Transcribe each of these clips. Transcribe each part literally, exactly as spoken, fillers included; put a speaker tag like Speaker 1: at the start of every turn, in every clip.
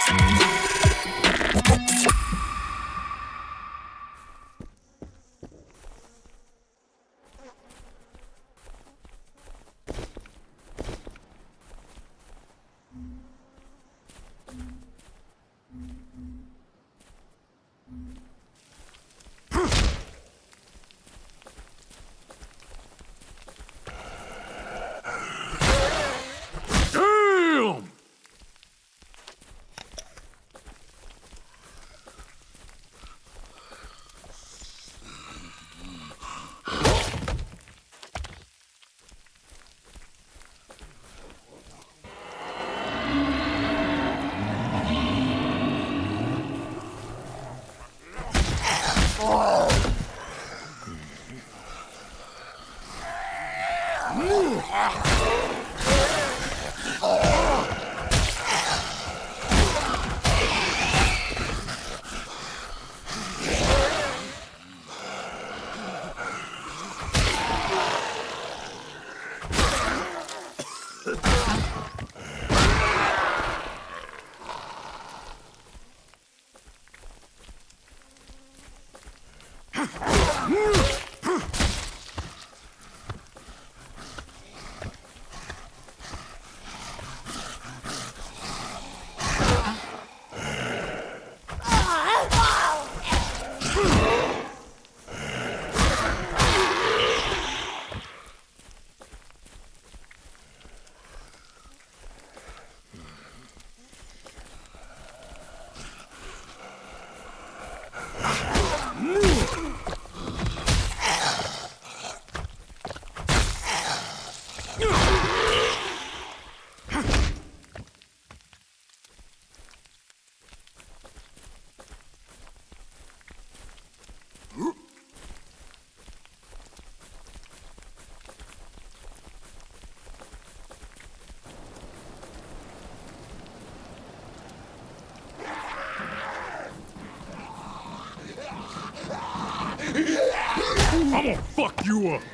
Speaker 1: I'm gonna fuck you up!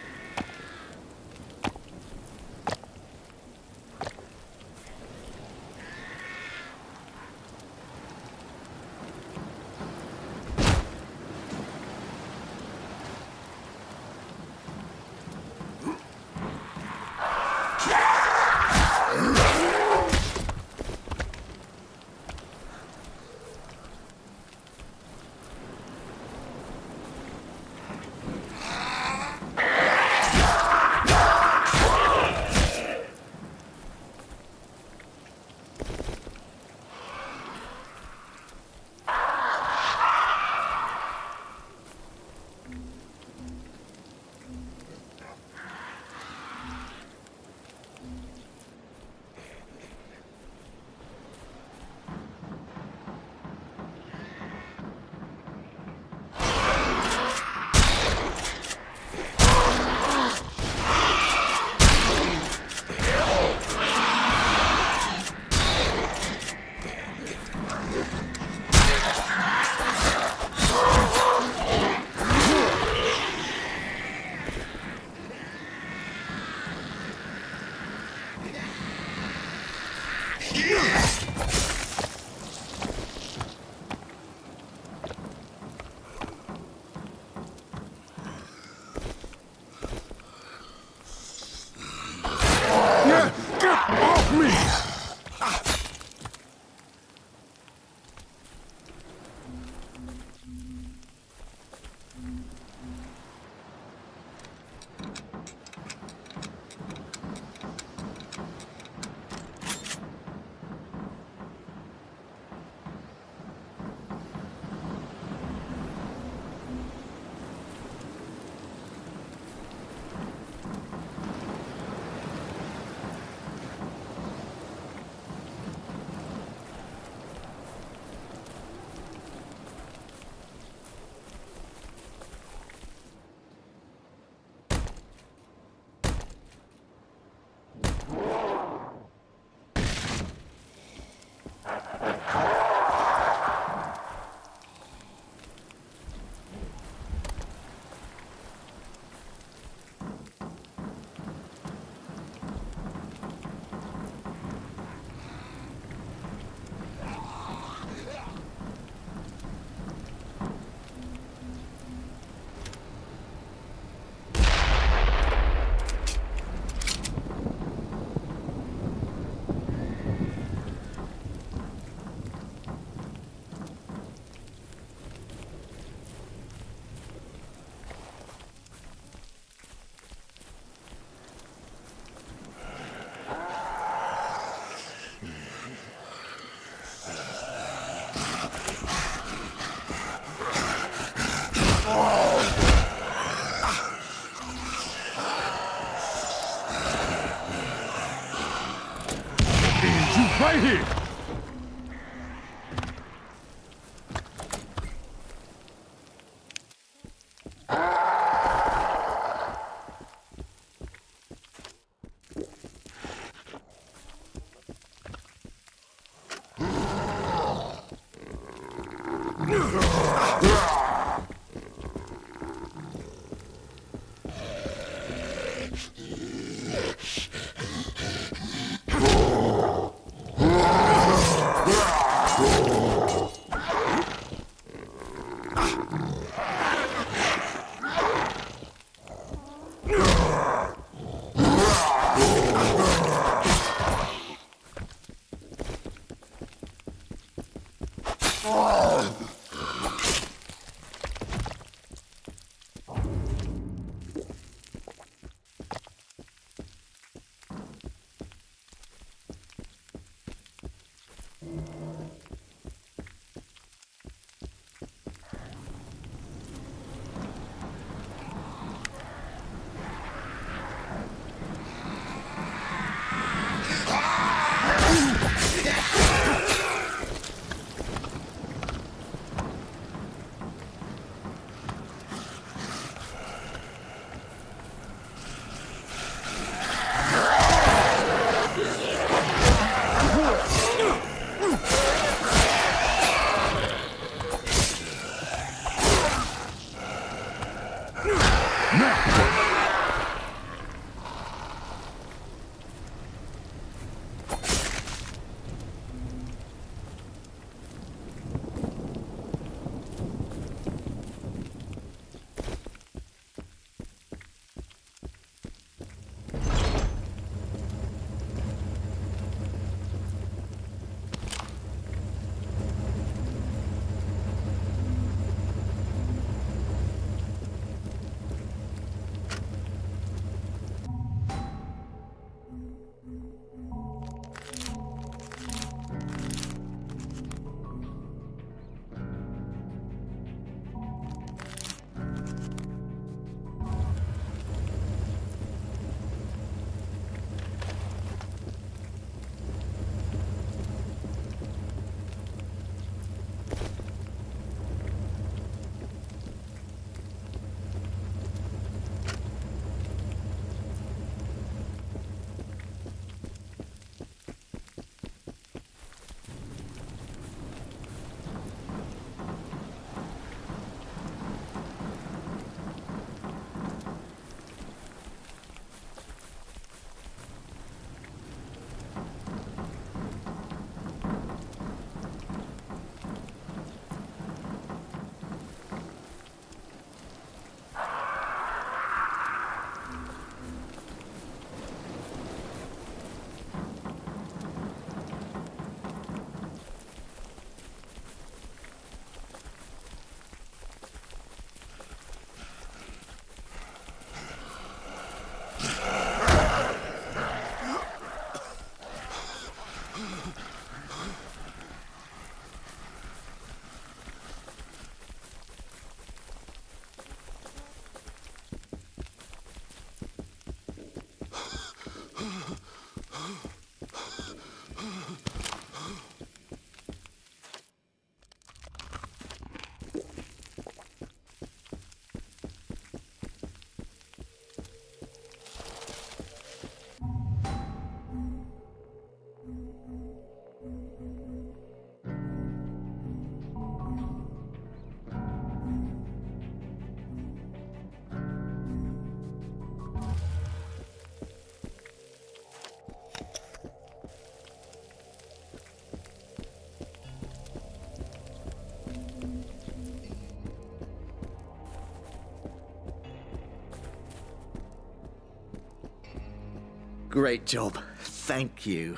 Speaker 1: Great job. Thank you.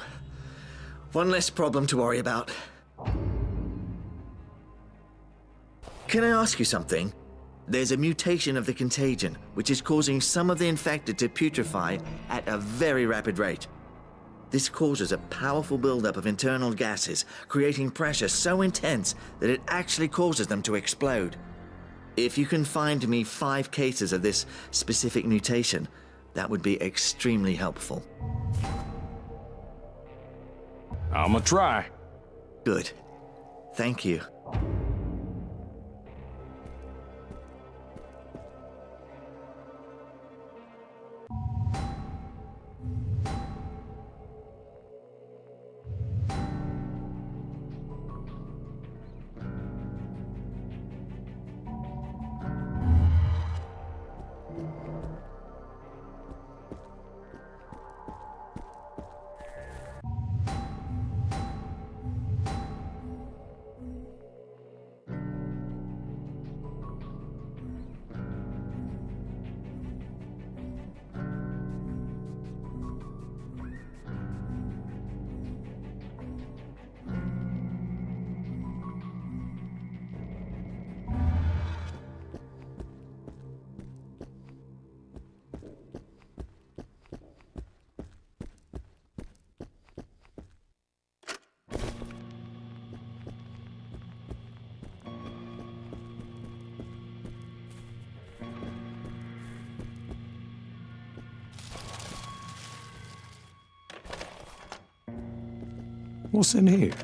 Speaker 1: One less problem to worry about. Can I ask you something? There's a mutation of the contagion, which is causing some of the infected to putrefy at a very rapid rate. This causes a powerful buildup of internal gases, creating pressure so intense that it actually causes them to explode. If you can find me five cases of this specific mutation, that would be extremely helpful.
Speaker 2: I'ma try.
Speaker 1: Good. Thank you.
Speaker 2: What's in here?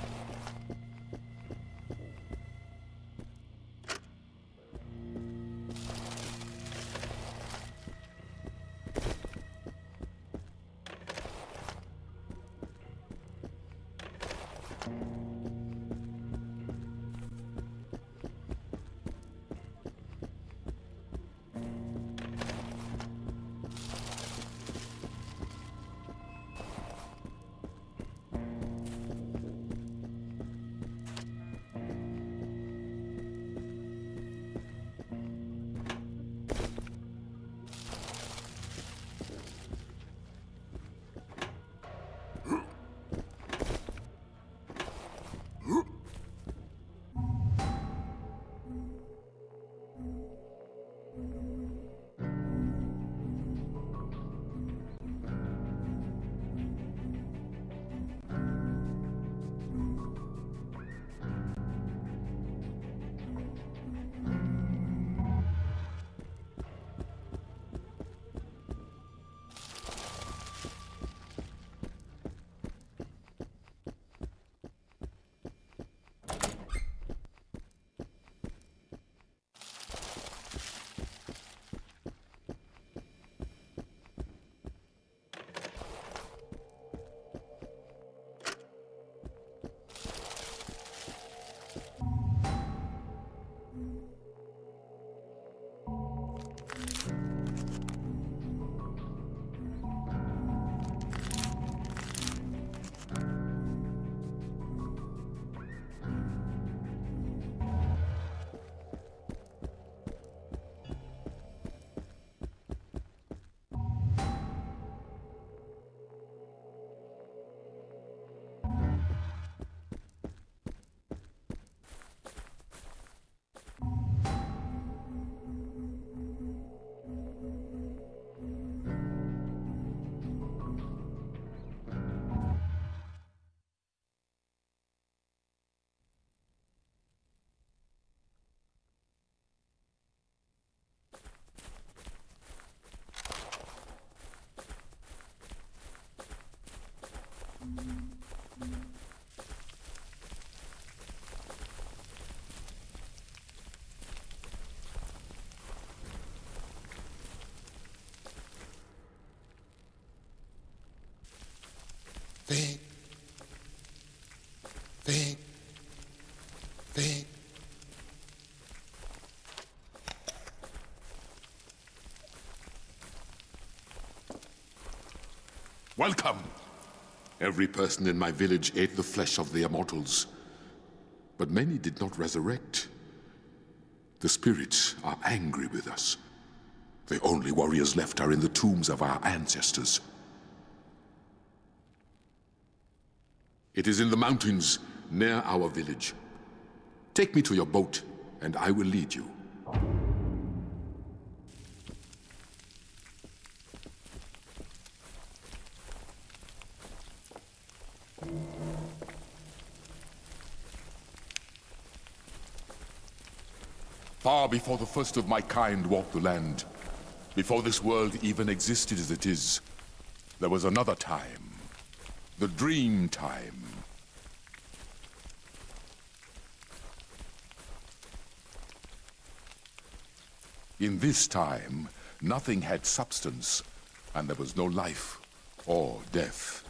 Speaker 3: Think. Think. Think. Welcome! Every person in my village ate the flesh of the immortals, but many did not resurrect. The spirits are angry with us. The only warriors left are in the tombs of our ancestors. It is in the mountains near our village. Take me to your boat, and I will lead you. Far before the first of my kind walked the land, before this world even existed as it is, there was another time. The Dream Time. In this time, nothing had substance, and there was no life or death.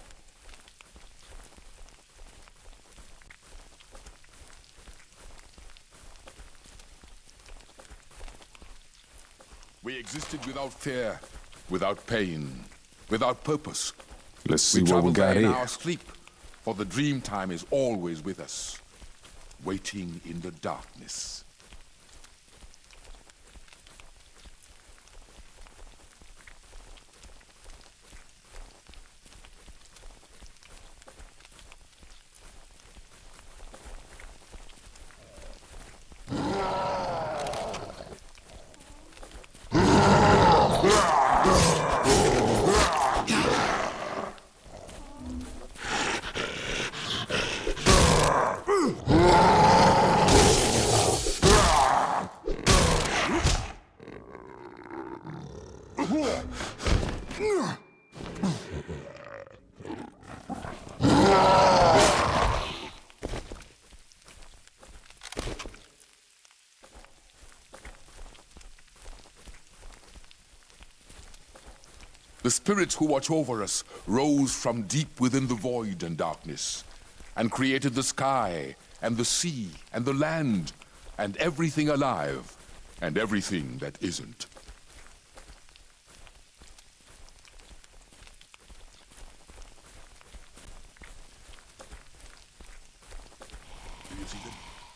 Speaker 3: We existed without fear, without pain, without purpose.
Speaker 2: Let's see
Speaker 3: We
Speaker 2: what we
Speaker 3: travel
Speaker 2: got
Speaker 3: there in
Speaker 2: here.
Speaker 3: our sleep, for the dream time is always with us, waiting in the darkness. The spirits who watch over us rose from deep within the void and darkness, and created the sky, and the sea, and the land, and everything alive, and everything that isn't. Do you see them?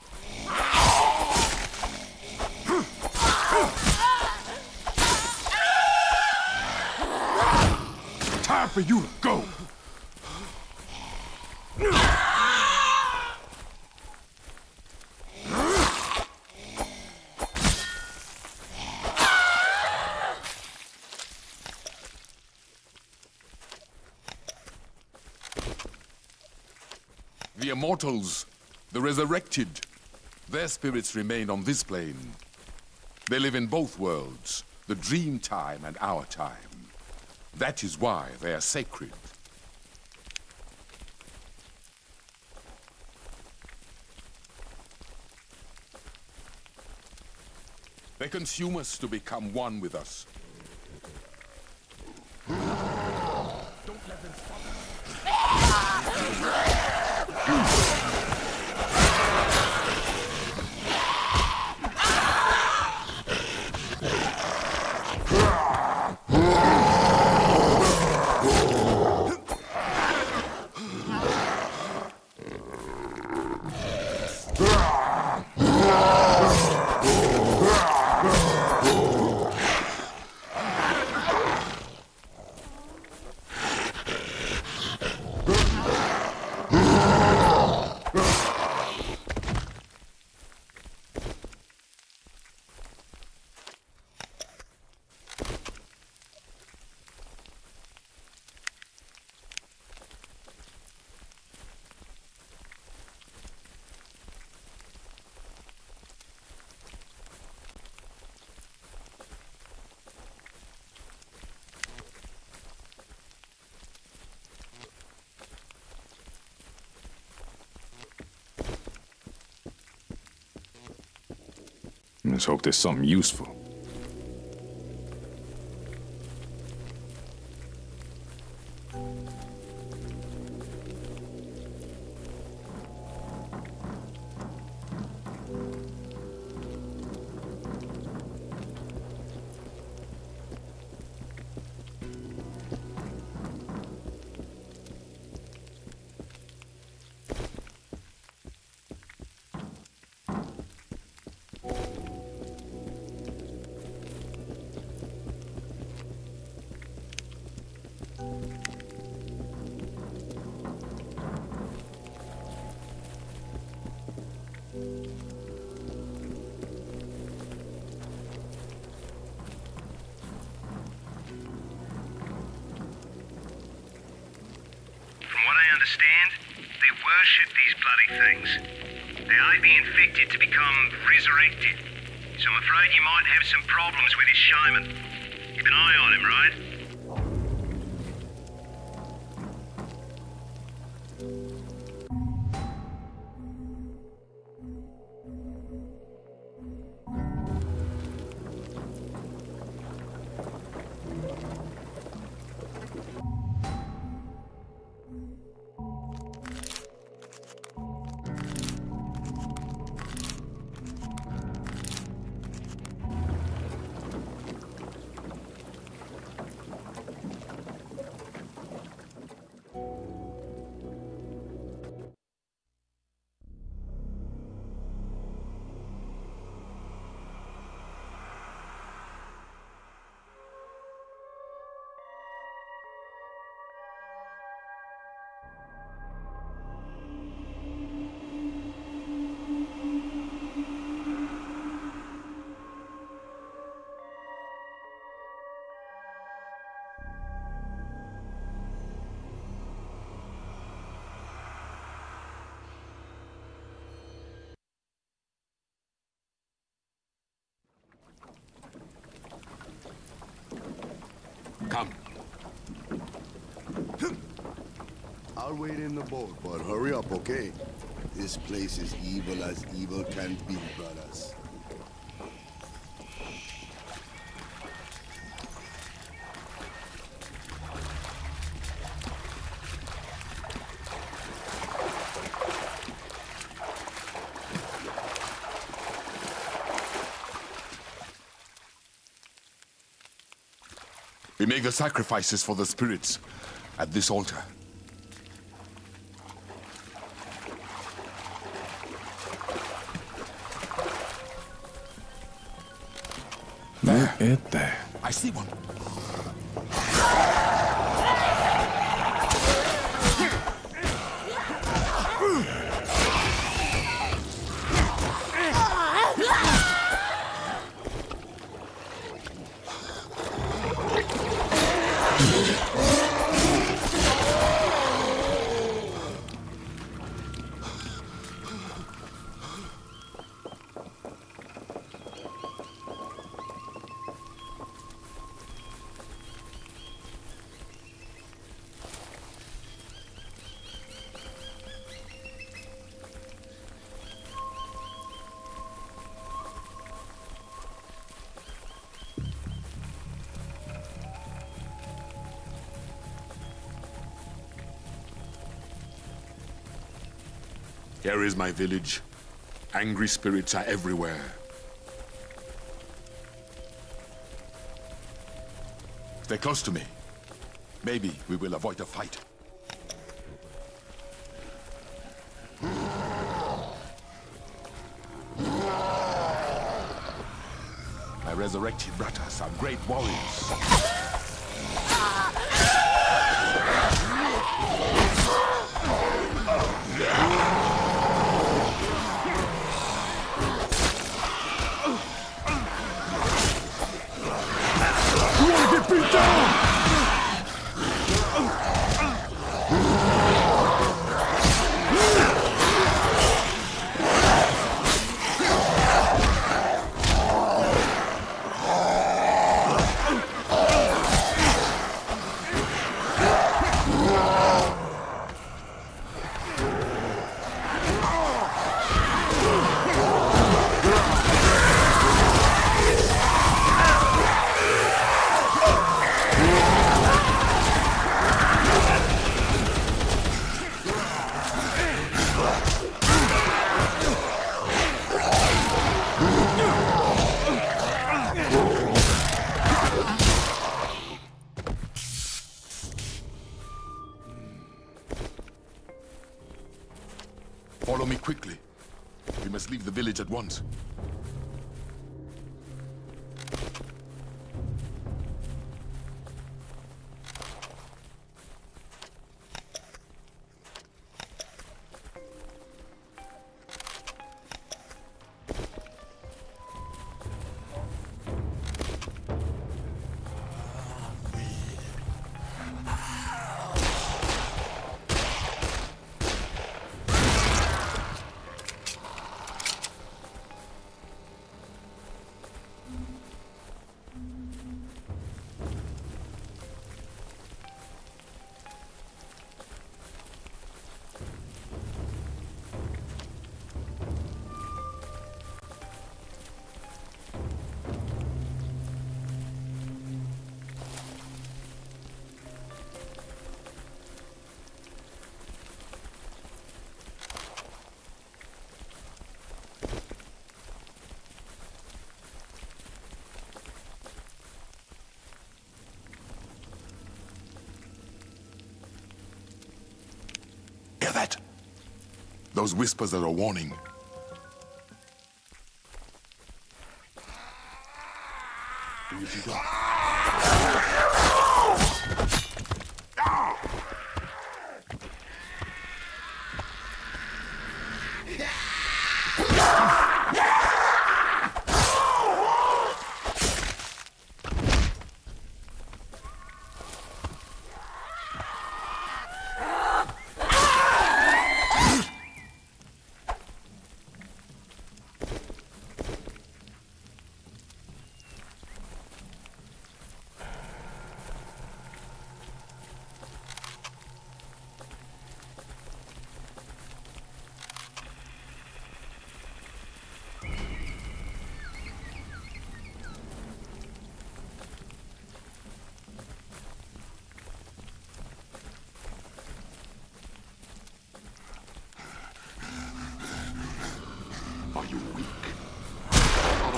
Speaker 3: Time for you to go! The immortals, the resurrected, their spirits remain on this plane. They live in both worlds, the dream time and our time. That is why they are sacred. They consume us to become one with us. Don't let them stop us.
Speaker 2: Let's hope there's something useful.
Speaker 4: understand, they worship these bloody things. They may be infected to become resurrected. So I'm afraid you might have some problems with this shaman. Keep an eye on him, right?
Speaker 3: Come.
Speaker 5: I'll wait in the boat, but hurry up, okay? This place is evil as evil can be, brothers.
Speaker 3: We make the sacrifices for the spirits at this altar.
Speaker 2: Look at that.
Speaker 3: I see one. Here is my village. Angry spirits are everywhere. Stay close to me. Maybe we will avoid a fight. My resurrected brothers are great warriors. Follow me quickly. We must leave the village at once. Hear that? Those whispers are a warning. Here she goes.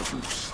Speaker 3: immortals.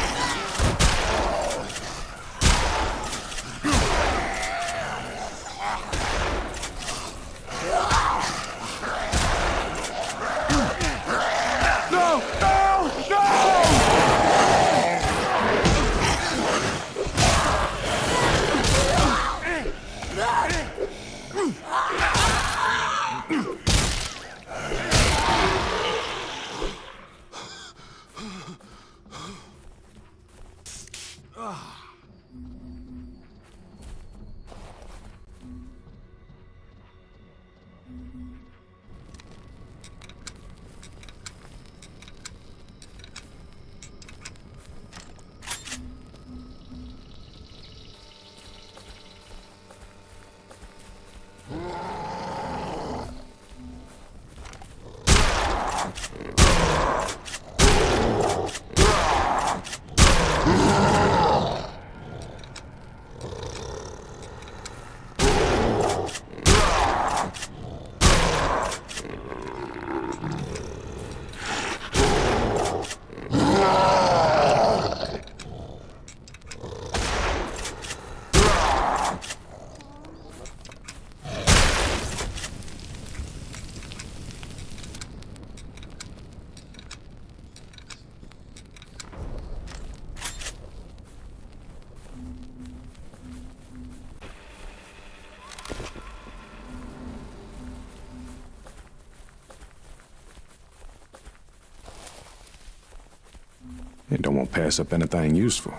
Speaker 2: You don't want to pass up anything useful.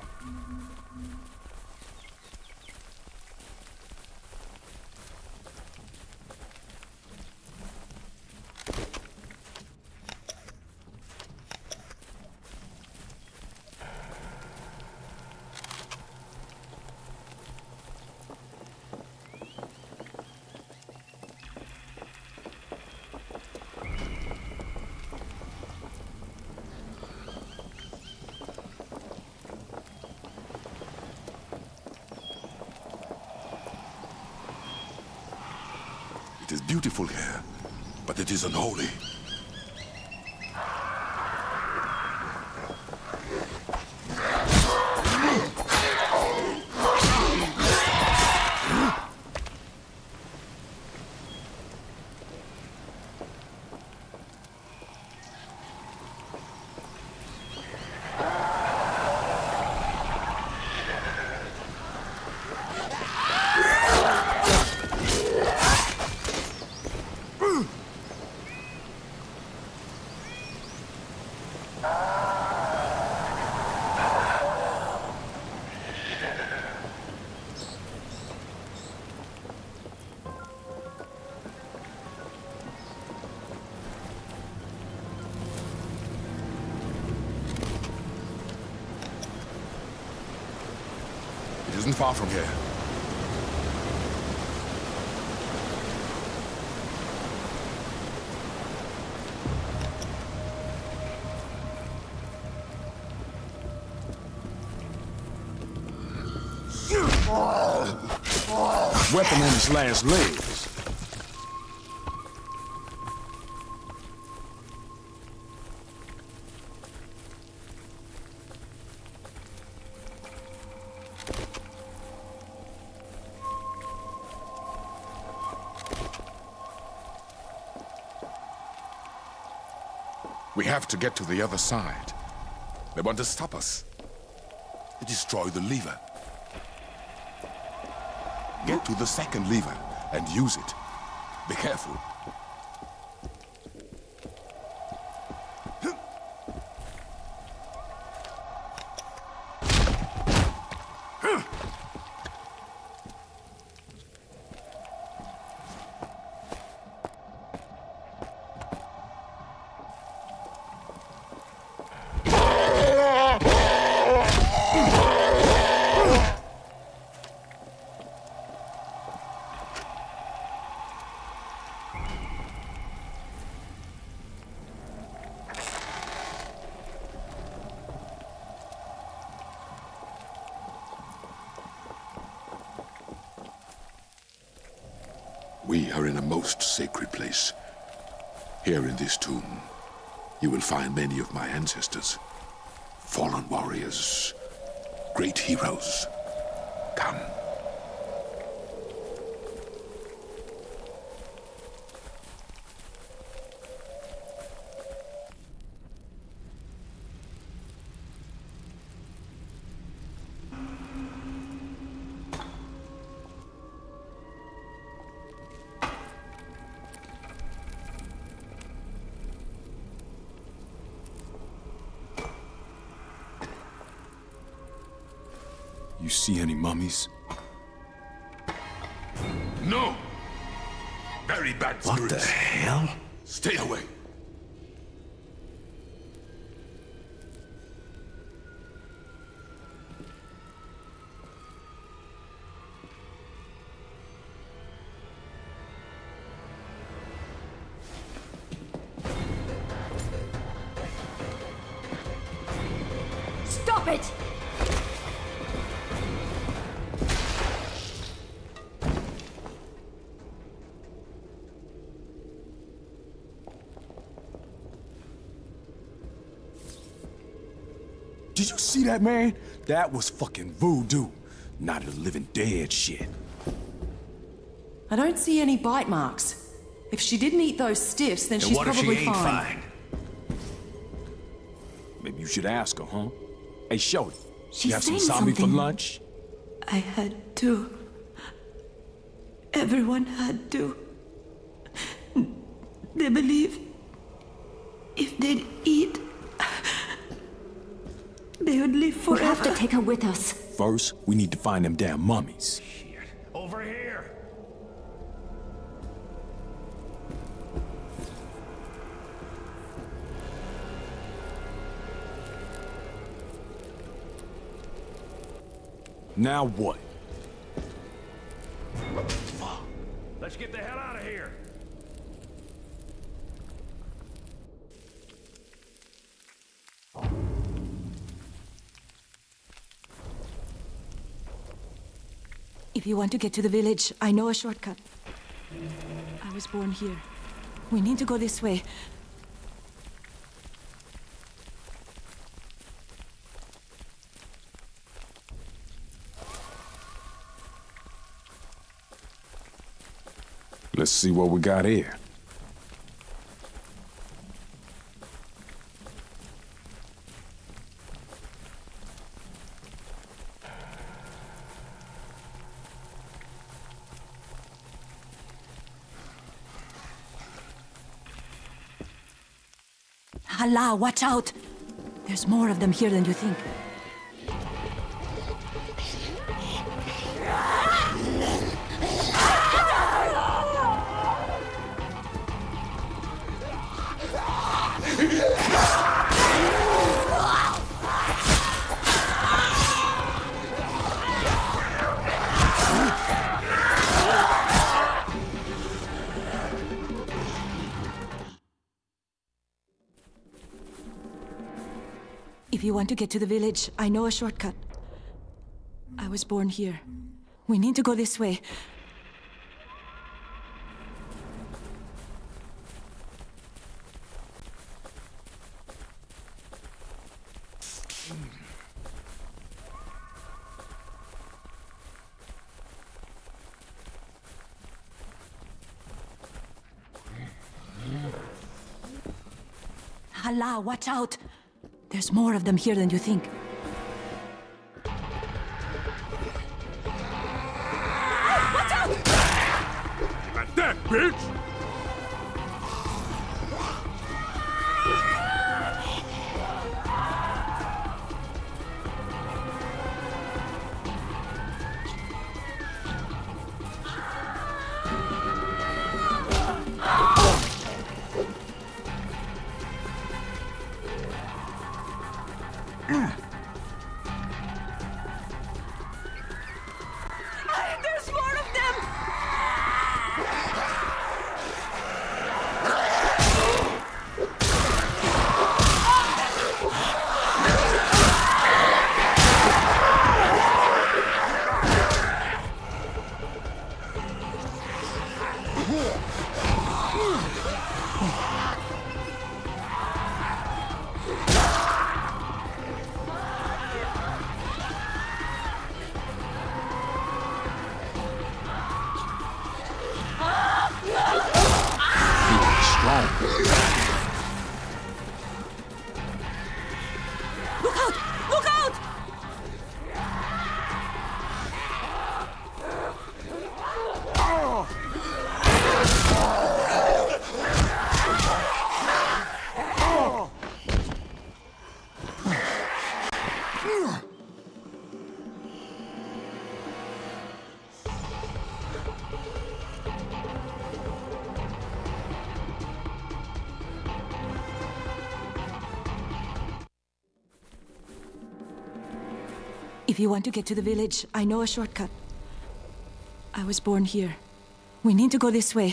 Speaker 3: It is beautiful here, but it is unholy. It isn't far from here.
Speaker 2: Weapon on his last legs.
Speaker 3: We have to get to the other side. They want to stop us. Destroy the lever. Get to the second lever and use it. Be careful. We are in a most sacred place. Here in this tomb, you will find many of my ancestors. Fallen warriors, great heroes, come.
Speaker 2: You see any mummies?
Speaker 3: No! Very bad spirits.
Speaker 2: What the hell?
Speaker 3: Stay away.
Speaker 6: Stop it!
Speaker 2: Did you see that, man? That was fucking voodoo. Not a living dead shit.
Speaker 7: I don't see any bite marks. If she didn't eat those stiffs, then,
Speaker 8: And
Speaker 7: she's
Speaker 8: what if
Speaker 7: probably
Speaker 8: she ain't
Speaker 7: fine.
Speaker 8: fine?
Speaker 2: Maybe you should ask her, huh? Hey, Shorty,
Speaker 6: She's
Speaker 2: you have some
Speaker 6: saying
Speaker 2: zombie for
Speaker 6: something.
Speaker 2: lunch?
Speaker 6: I had to. Everyone had to. They believe if they'd eat, they would live
Speaker 9: We
Speaker 6: forever.
Speaker 9: have to take her with us.
Speaker 2: First, we need to find them damn mummies.
Speaker 8: Over here!
Speaker 2: Now what?
Speaker 8: Let's get the hell out of here!
Speaker 6: If you want to get to the village, I know a shortcut. I was born here. We need to go this way.
Speaker 2: Let's see what we got here.
Speaker 6: Allah, watch out! There's more of them here than you think. If you want to get to the village, I know a shortcut. I was born here. We need to go this way. Allah, watch out! There's more of them here than you think. Watch out!
Speaker 2: Like that, bitch!
Speaker 6: There's more of them! If you want to get to the village, I know a shortcut. I was born here. We need to go this way.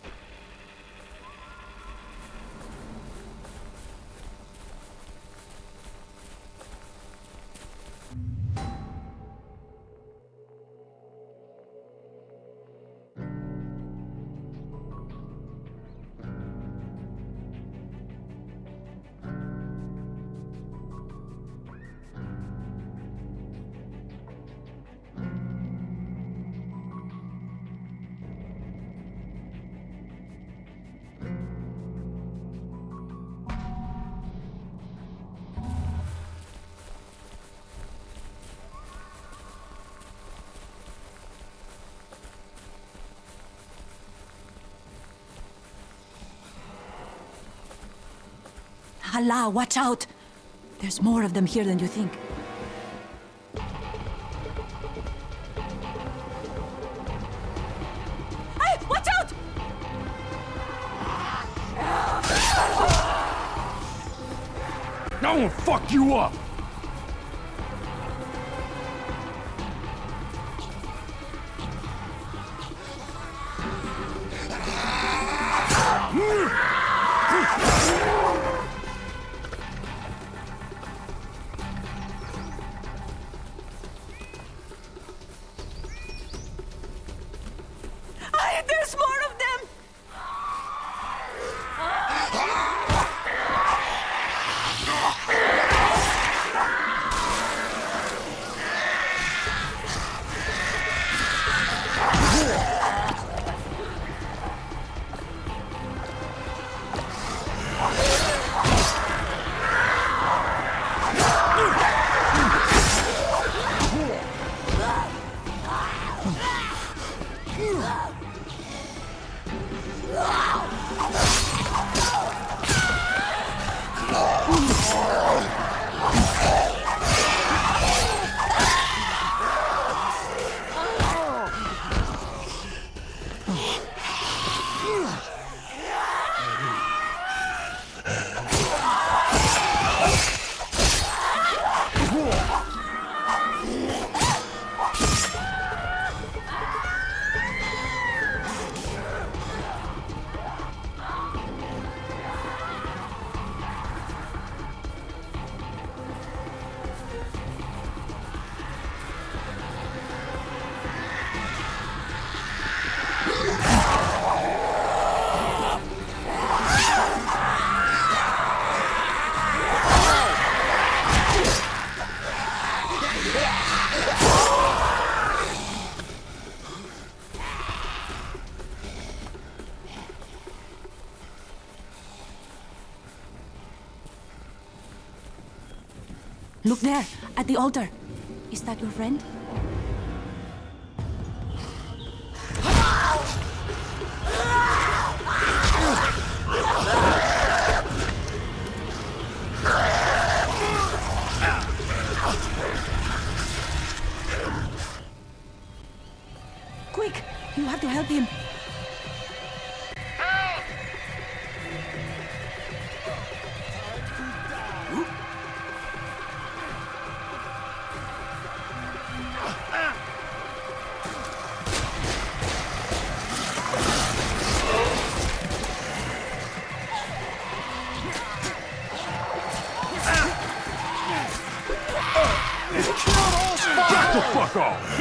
Speaker 6: Allah, watch out! There's more of them here than you think. Hey, watch out!
Speaker 2: I won't fuck you up!
Speaker 6: There's more of them! Look there, at the altar. Is that your friend? Quick! You have to help him.
Speaker 2: Get the fuck off!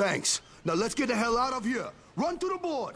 Speaker 5: Thanks. Now let's get the hell out of here. Run to the board.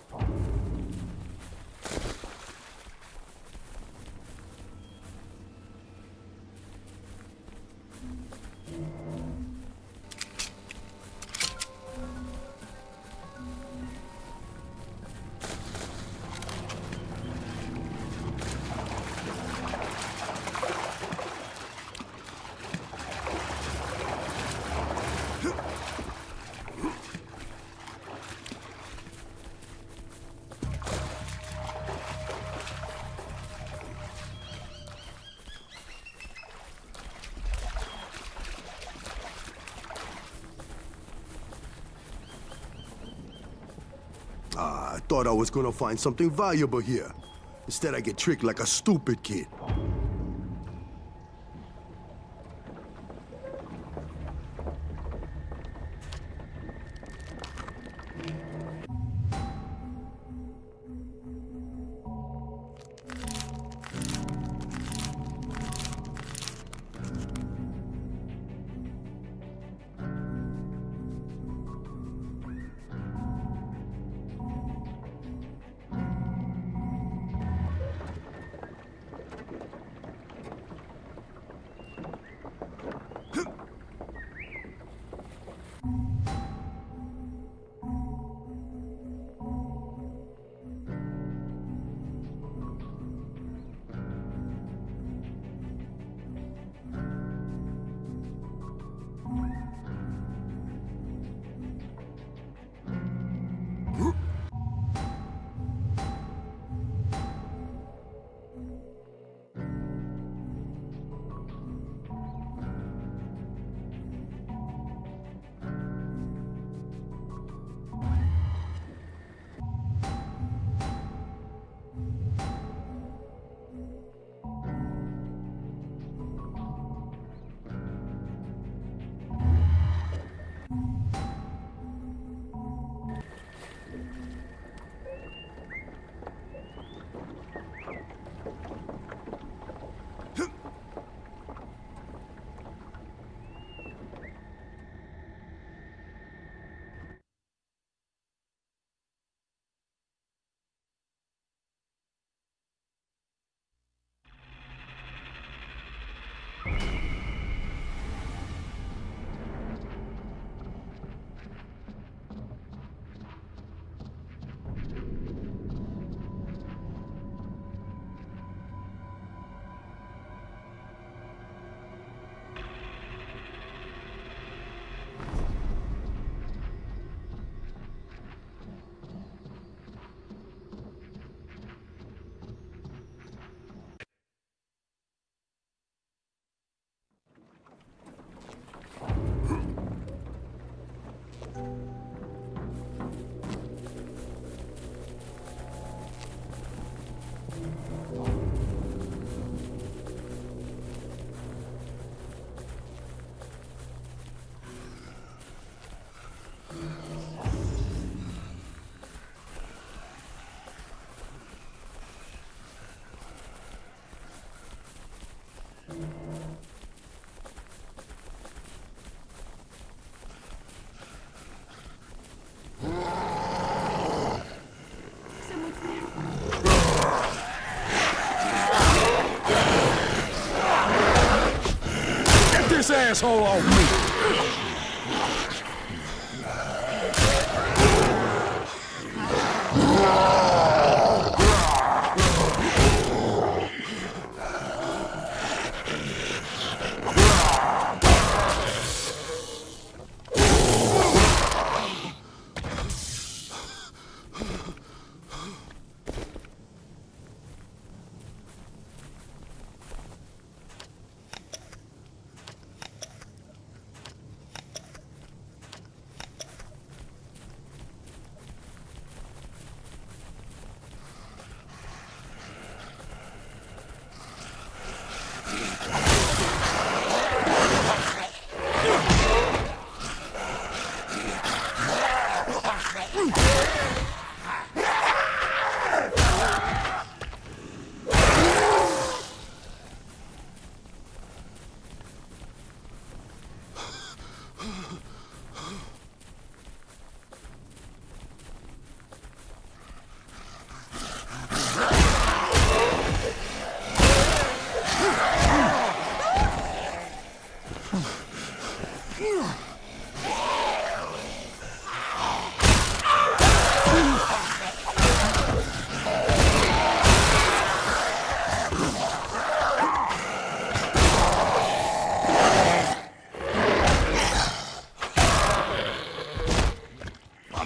Speaker 5: Ah, I thought I was gonna find something valuable here. Instead, I get tricked like a stupid kid.
Speaker 2: This asshole off me!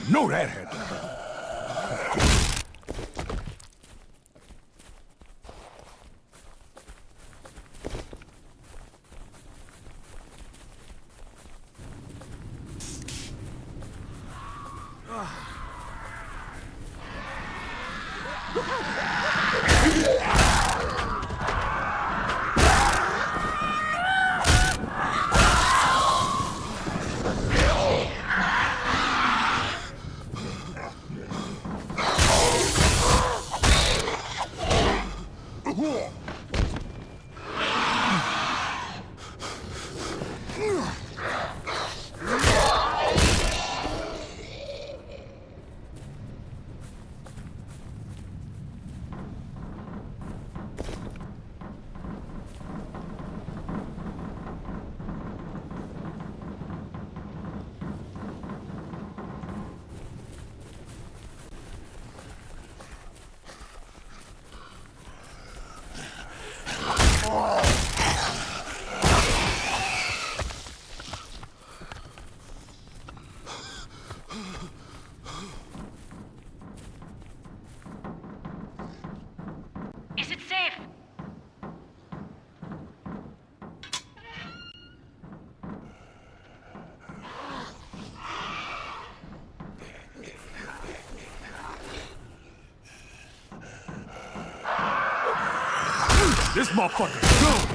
Speaker 2: know that had to be.
Speaker 9: Is it safe?
Speaker 2: This motherfucker's gone!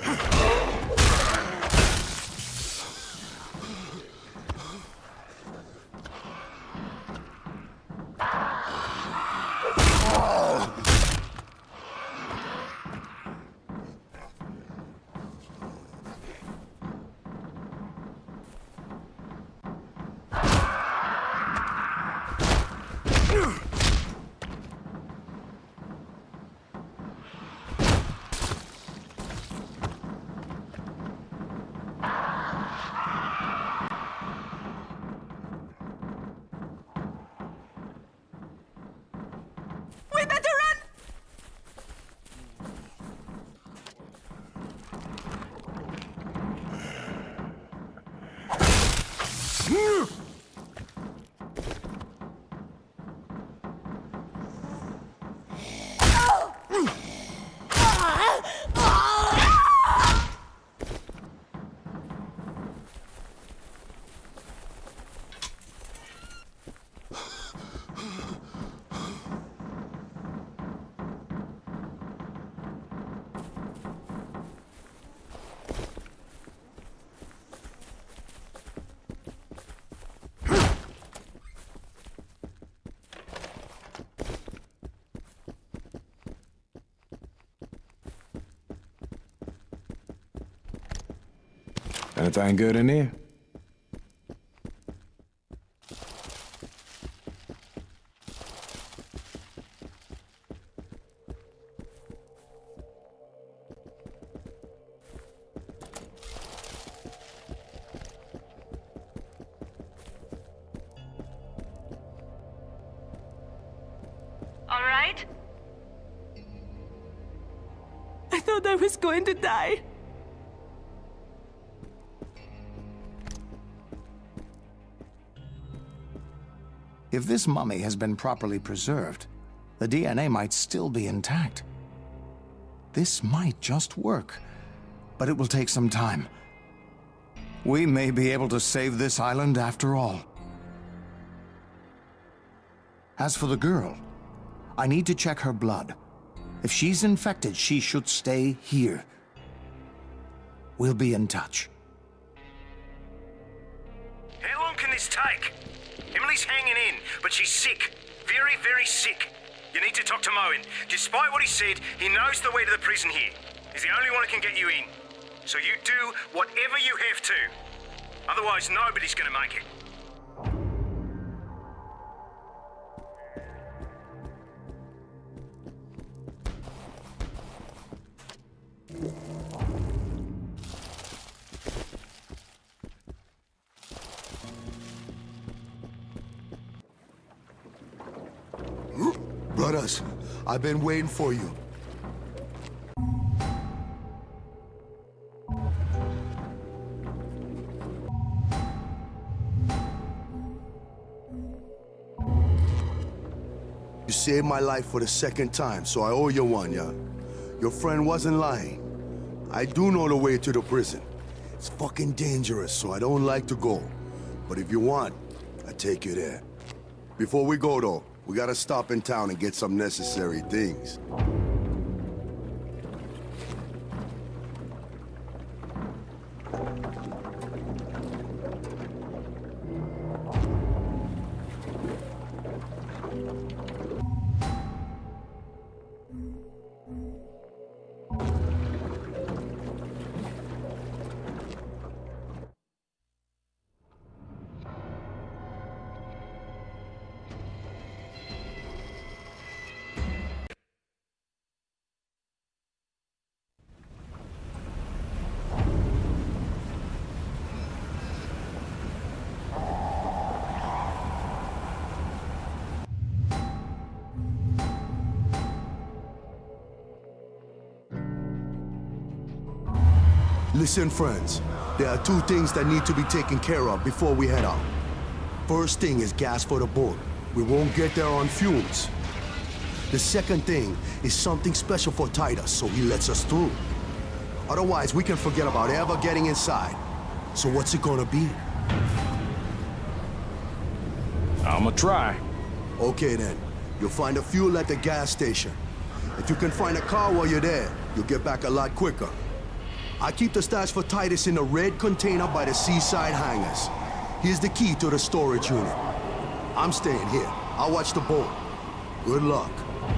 Speaker 6: We better run!
Speaker 2: Anything good in here?
Speaker 9: All right?
Speaker 6: I thought I was going to die.
Speaker 10: If this mummy has been properly preserved, the D N A might still be intact. This might just work, but it will take some time. We may be able to save this island after all. As for the girl, I need to check her blood. If she's infected, she should stay here. We'll be in touch.
Speaker 4: How long can this take? Emily's hanging in, but she's sick. Very, very sick. You need to talk to Moen. Despite what he said, he knows the way to the prison here. He's the only one who can get you in. So you do whatever you have to. Otherwise, nobody's gonna make it.
Speaker 5: Brothers, I've been waiting for you. You saved my life for the second time, so I owe you one, yeah? Your friend wasn't lying. I do know the way to the prison. It's fucking dangerous, so I don't like to go. But if you want, I take you there. Before we go, though, we gotta stop in town and get some necessary things. Listen, friends, there are two things that need to be taken care of before we head out. First thing is gas for the boat. We won't get there on fumes. The second thing is something special for Titus, so he lets us through. Otherwise, we can forget about ever getting inside. So what's it gonna be?
Speaker 2: I'ma try.
Speaker 5: Okay then. You'll find a fuel at the gas station. If you can find a car while you're there, you'll get back a lot quicker. I keep the stash for Titus in a red container by the seaside hangars. Here's the key to the storage unit. I'm staying here. I'll watch the boat. Good luck.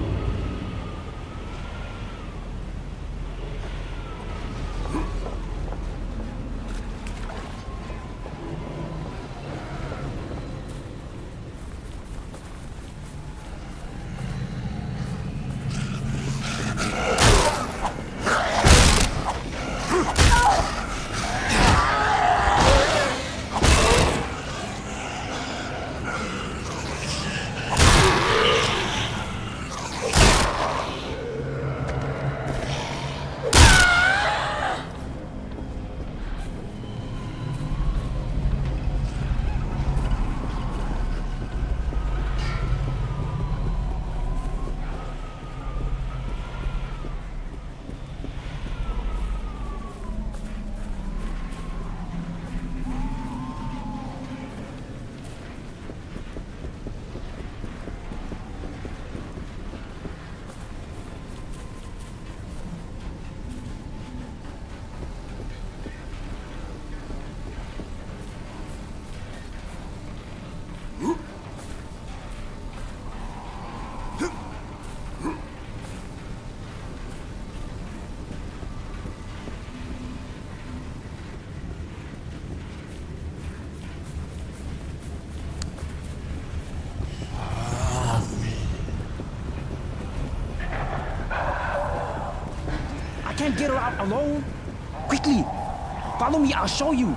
Speaker 11: Can't get her out alone. Quickly, follow me, I'll show you.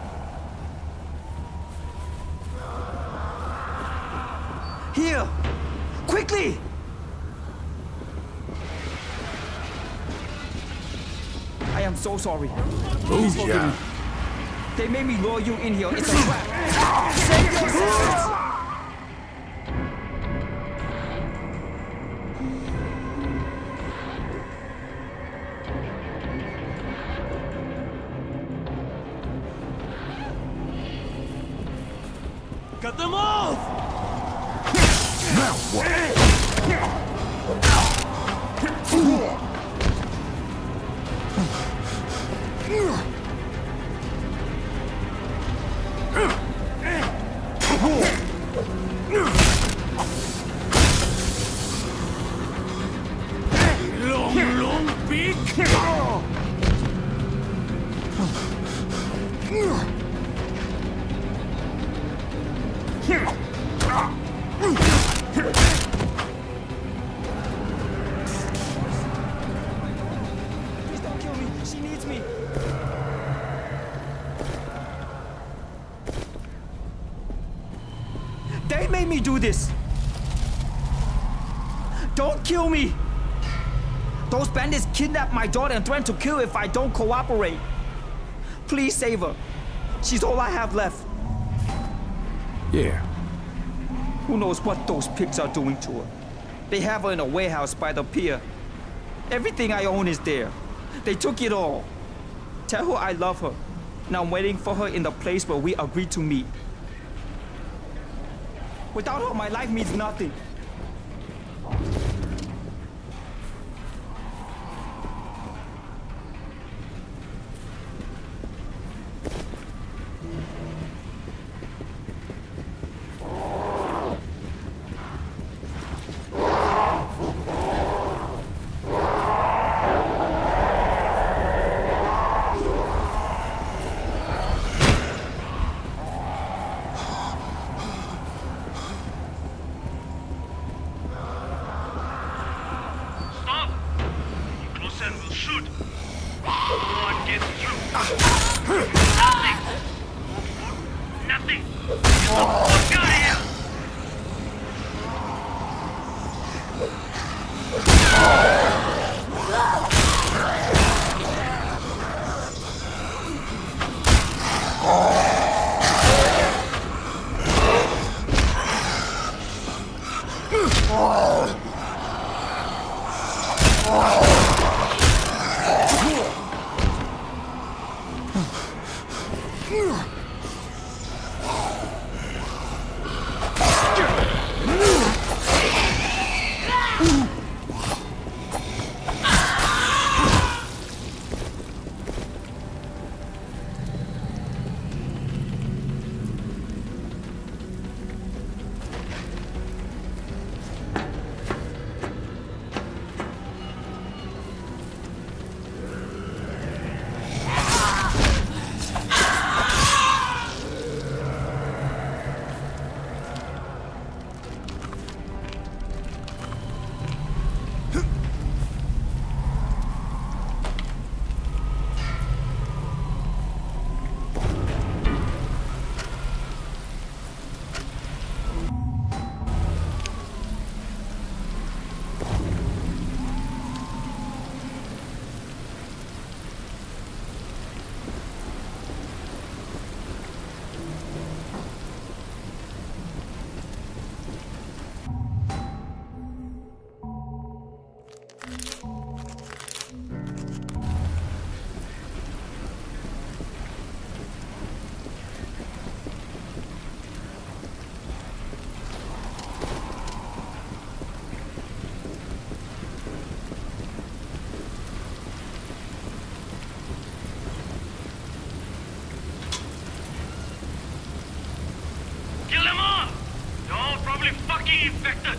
Speaker 11: Here, quickly. I am so sorry. Please forgive me. They made me lure you in here. It's a trap. Save yourselves!
Speaker 8: Cut them off!
Speaker 5: Now what?
Speaker 8: Long, long beak!
Speaker 11: Please don't kill me. She needs me. They made me do this. Don't kill me. Those bandits kidnapped my daughter and threatened to kill if I don't cooperate. Please save her. She's all I have left.
Speaker 2: Yeah.
Speaker 11: Who knows what those pigs are doing to her? They have her in a warehouse by the pier. Everything I own is there. They took it all. Tell her I love her. Now I'm waiting for her in the place where we agreed to meet. Without her, my life means nothing.
Speaker 8: Infected!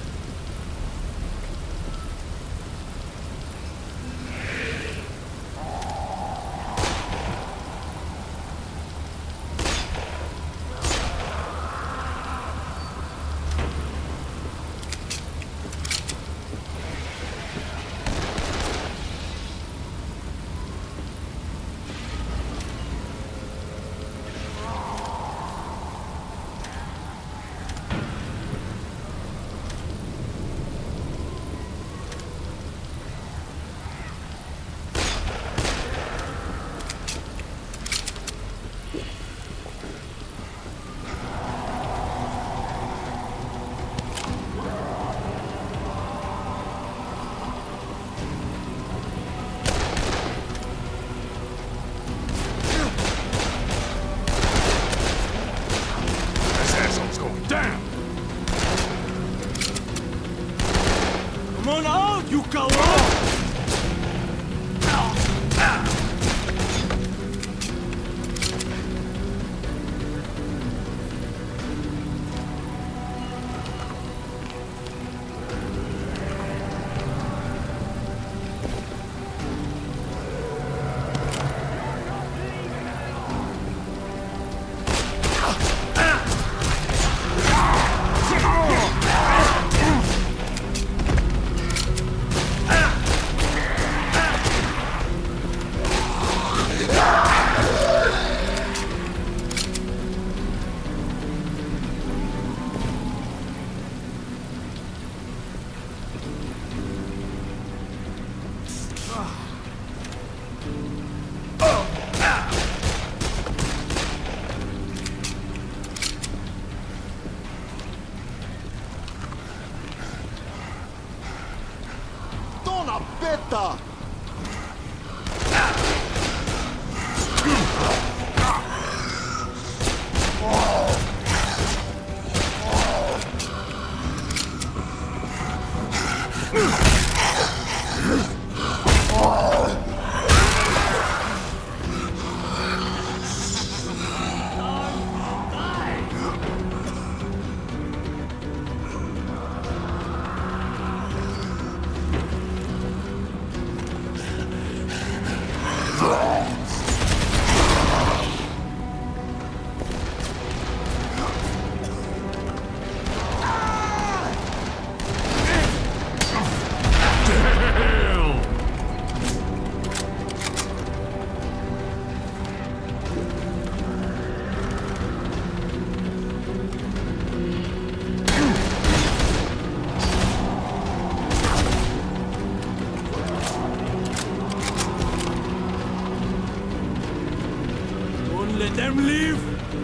Speaker 11: Ah!
Speaker 5: Aspetta!
Speaker 8: Let them leave!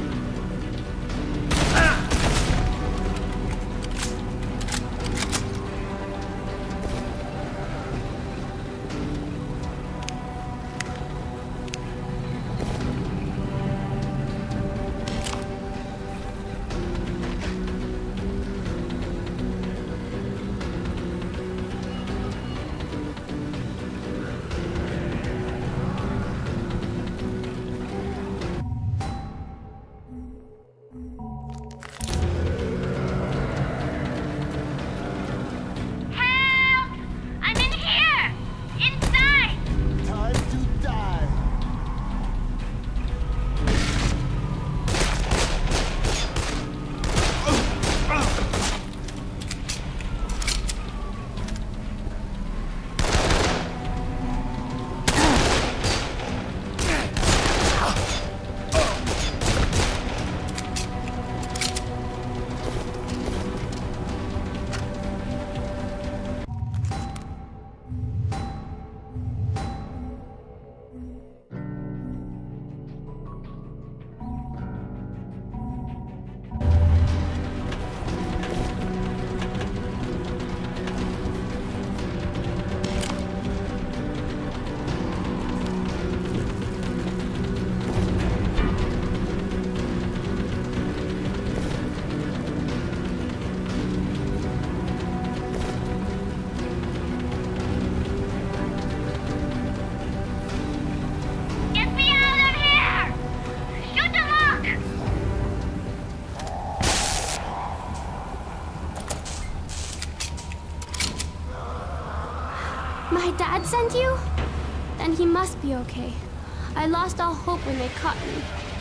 Speaker 12: My dad sent you? Then he must be okay. I lost all hope when they caught me.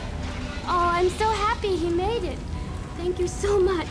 Speaker 12: Oh, I'm so happy he made it. Thank you so much.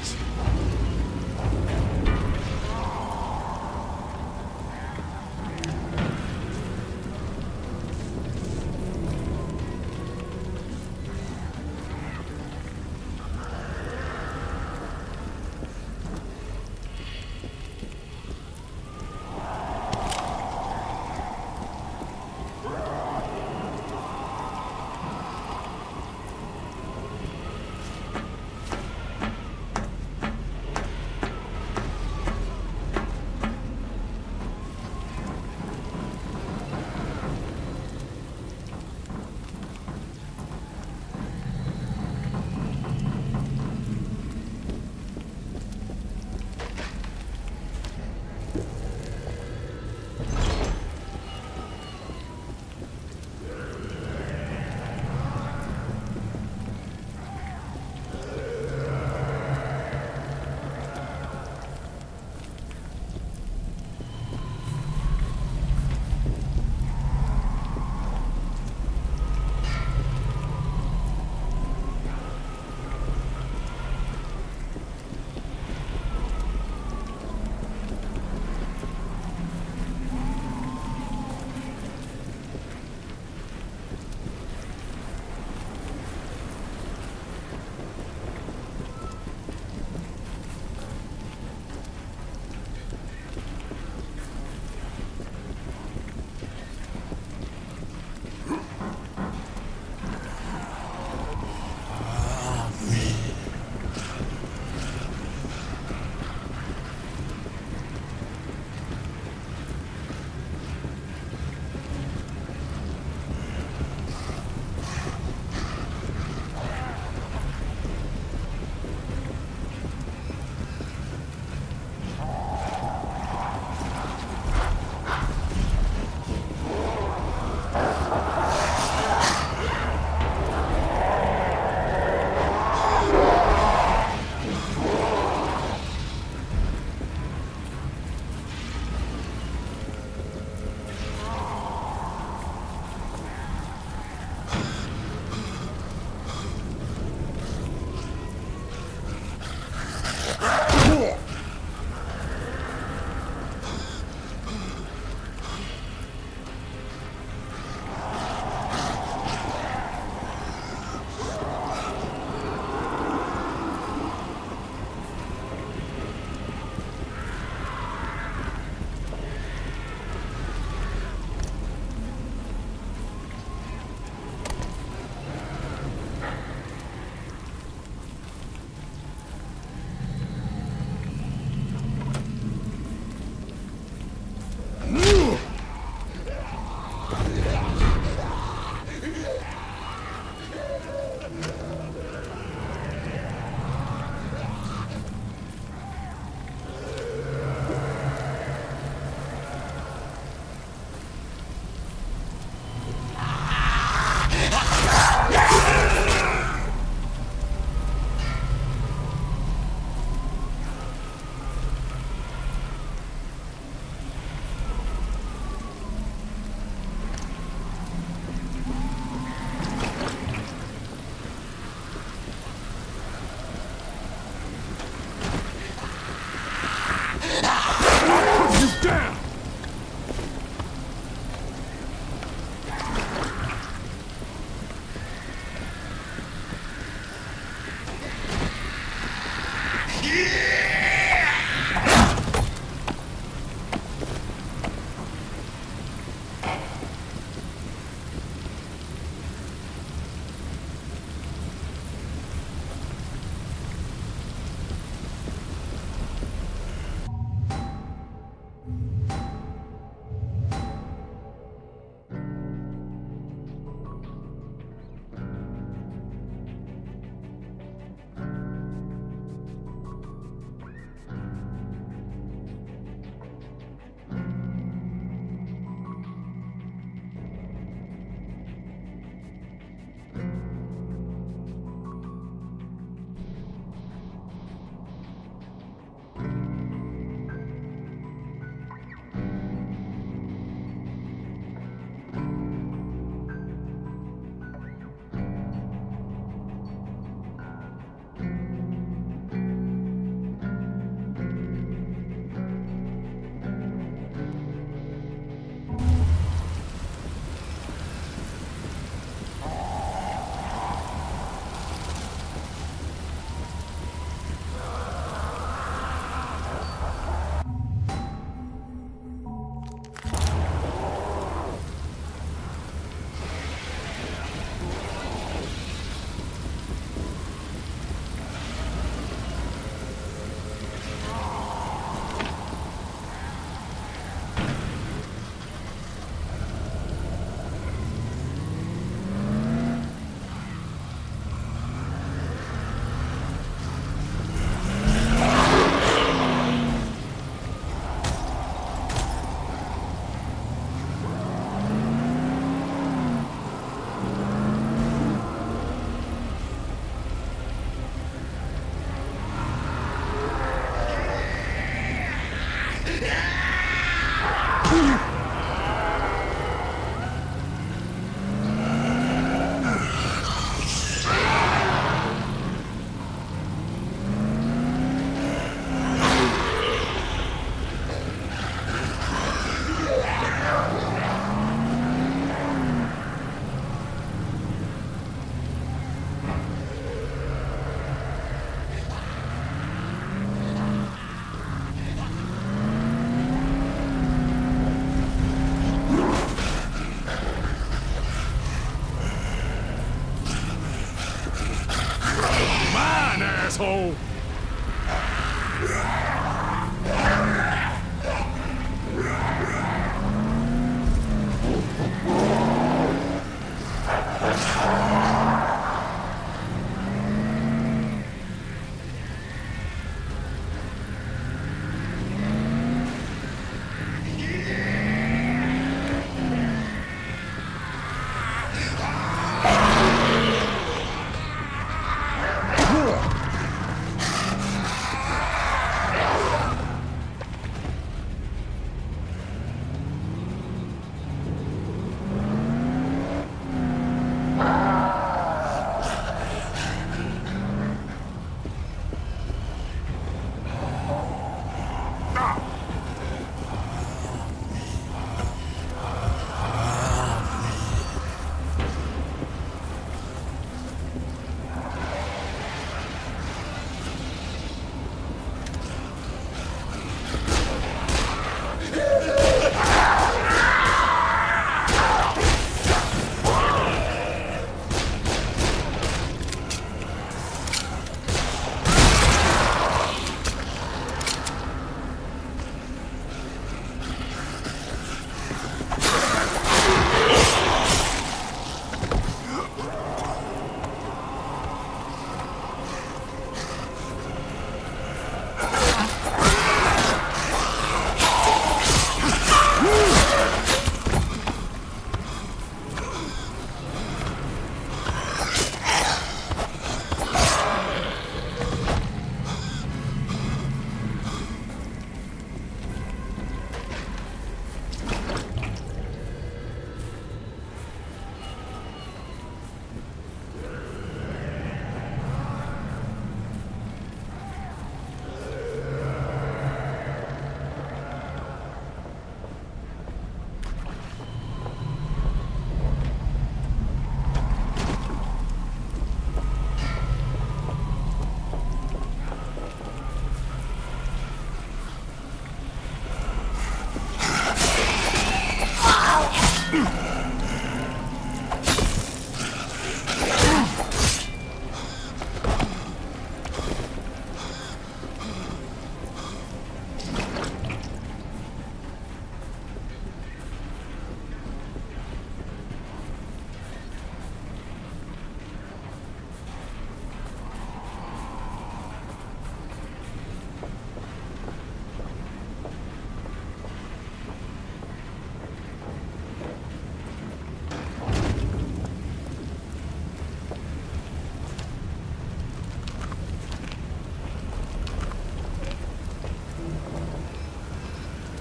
Speaker 8: asshole!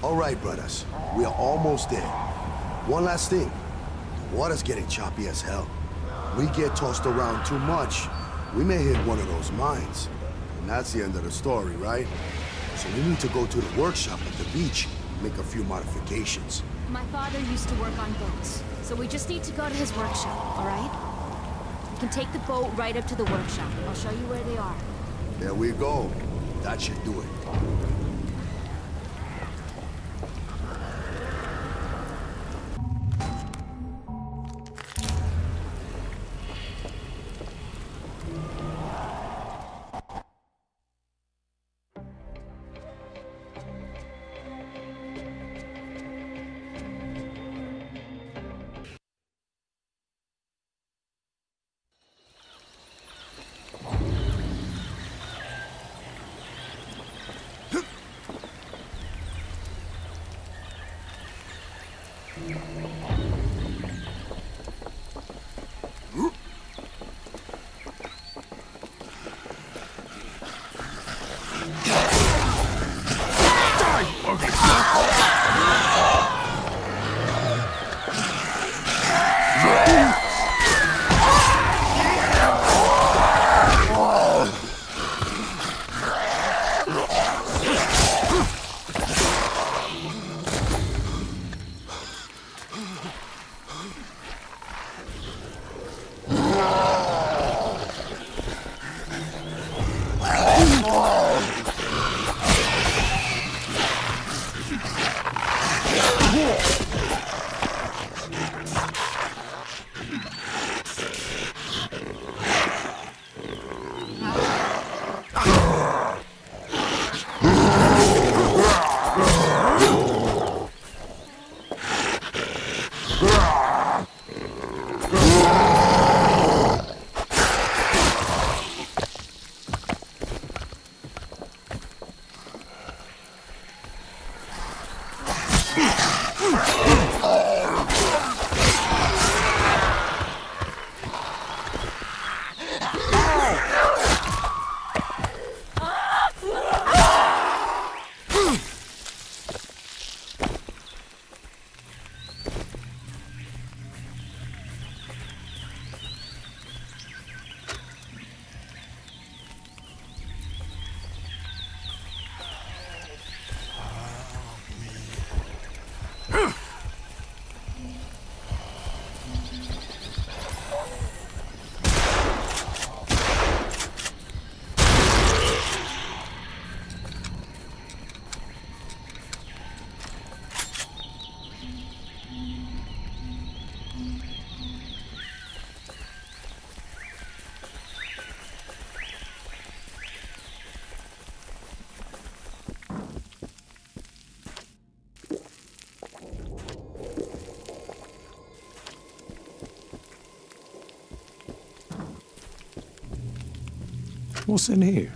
Speaker 5: All right, brothers. We are almost there. One last thing. The water's getting choppy as hell. We get tossed around too much, we may hit one of those mines. And that's the end of the story, right? So we need to go to the workshop at the beach, make a few modifications.
Speaker 13: My father used to work on boats, so we just need to go to his workshop, all right? We can take the boat right up to the workshop. I'll show you where they are.
Speaker 5: There we go. That should do it.
Speaker 2: What's in here?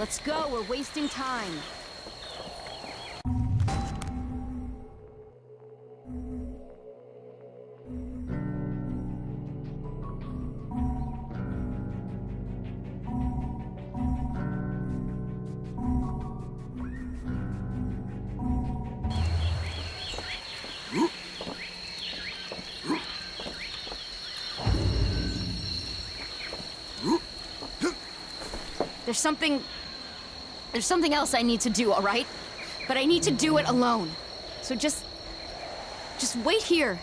Speaker 13: Let's go, we're wasting time. There's something... There's something else I need to do, all right? But I need to do it alone. So just... Just wait here.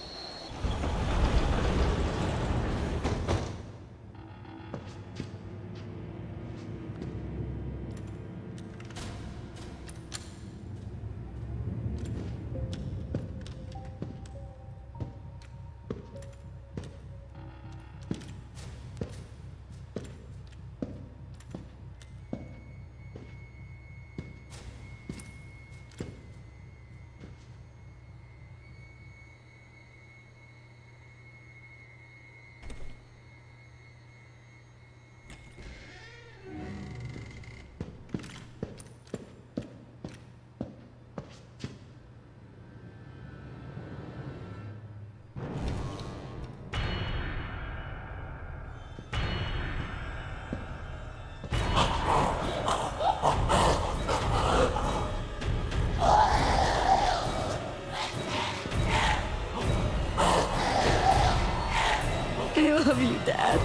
Speaker 6: I love you, Dad.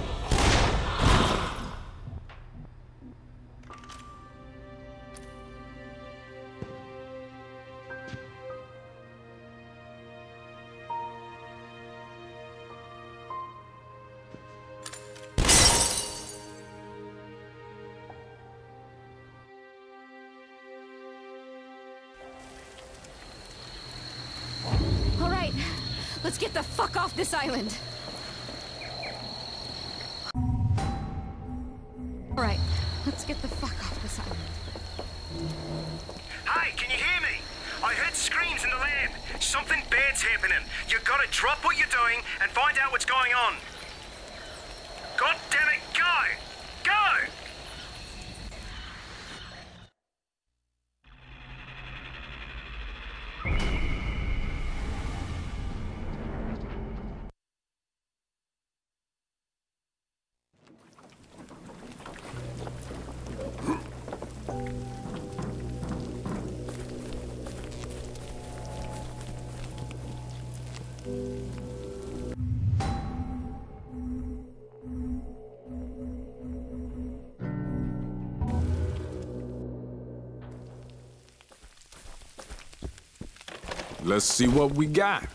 Speaker 13: All right, let's get the fuck off this island. All right, let's get the fuck off this island.
Speaker 4: Hey, can you hear me? I heard screams in the lab. Something bad's happening. You gotta drop what you're doing and find out what's going on. God damn it, go! Go!
Speaker 2: Let's see what we got.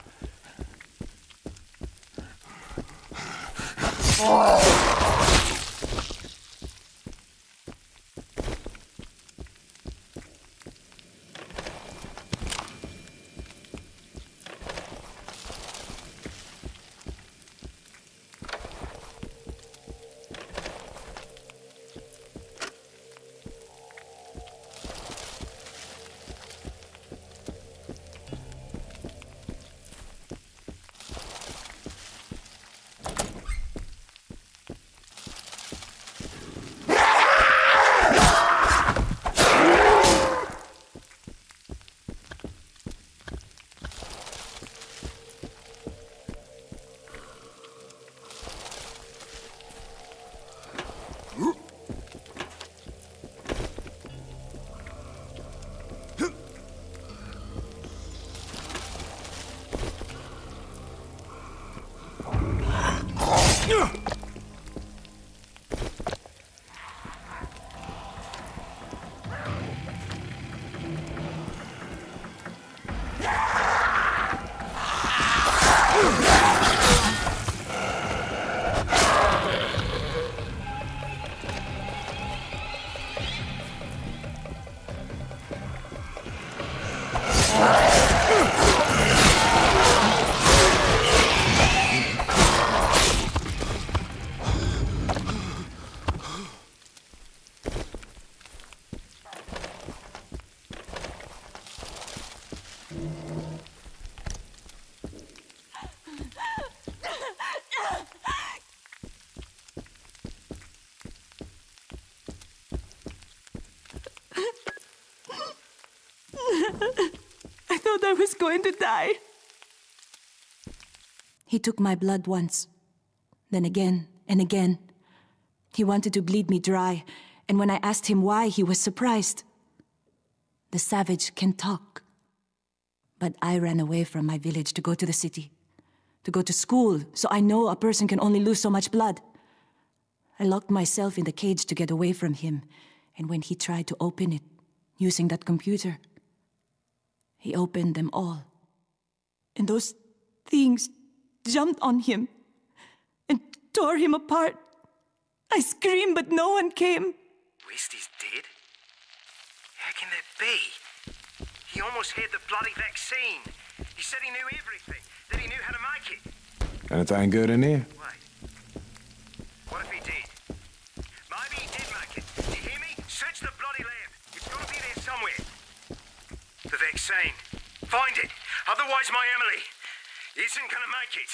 Speaker 6: I was going to die. He took my blood once, then again and again. He wanted to bleed me dry, and when I asked him why, he was surprised. The savage can talk. But I ran away from my village to go to the city, to go to school, so I know a person can only lose so much blood. I locked myself in the cage to get away from him, and when he tried to open it, using that computer, he opened them all. And those things jumped on him and tore him apart. I screamed, but no one came.
Speaker 4: Westy's dead? How can that be? He almost had the bloody vaccine. He said he knew everything, that he knew how to make it.
Speaker 2: Anything good in here?
Speaker 4: Wait. What if he did? Maybe he did make it. Do you hear me? Search the bloody lab. It's got to be there somewhere. The vaccine. Find it. Otherwise my Emily isn't gonna make it.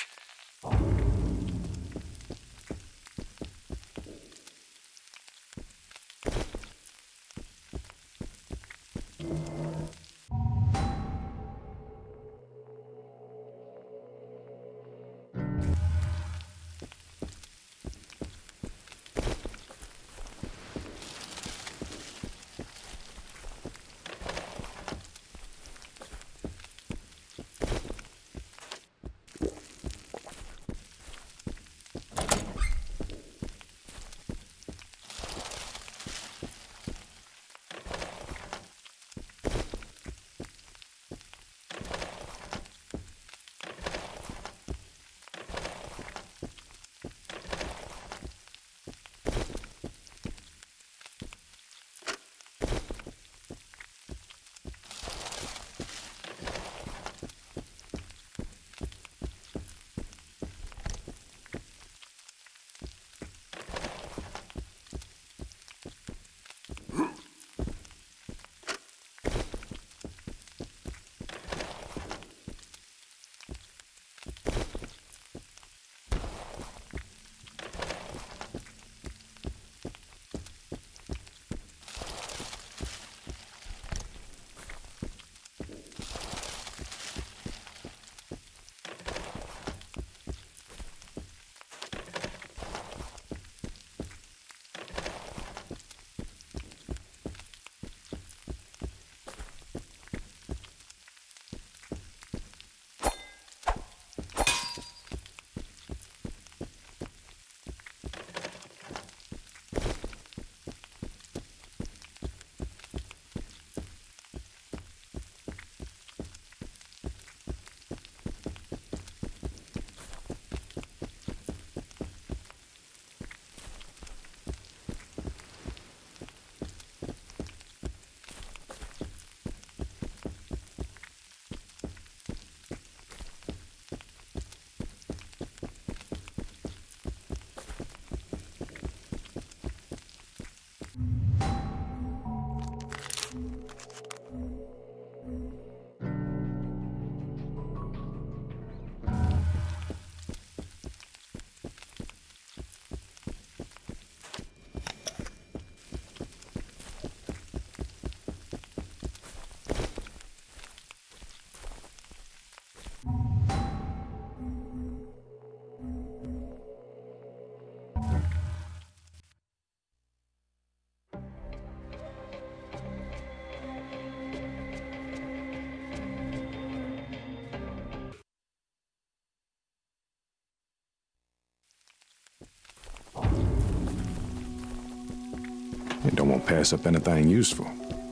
Speaker 2: You don't want to pass up anything useful.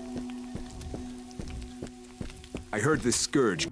Speaker 14: I heard this scourge.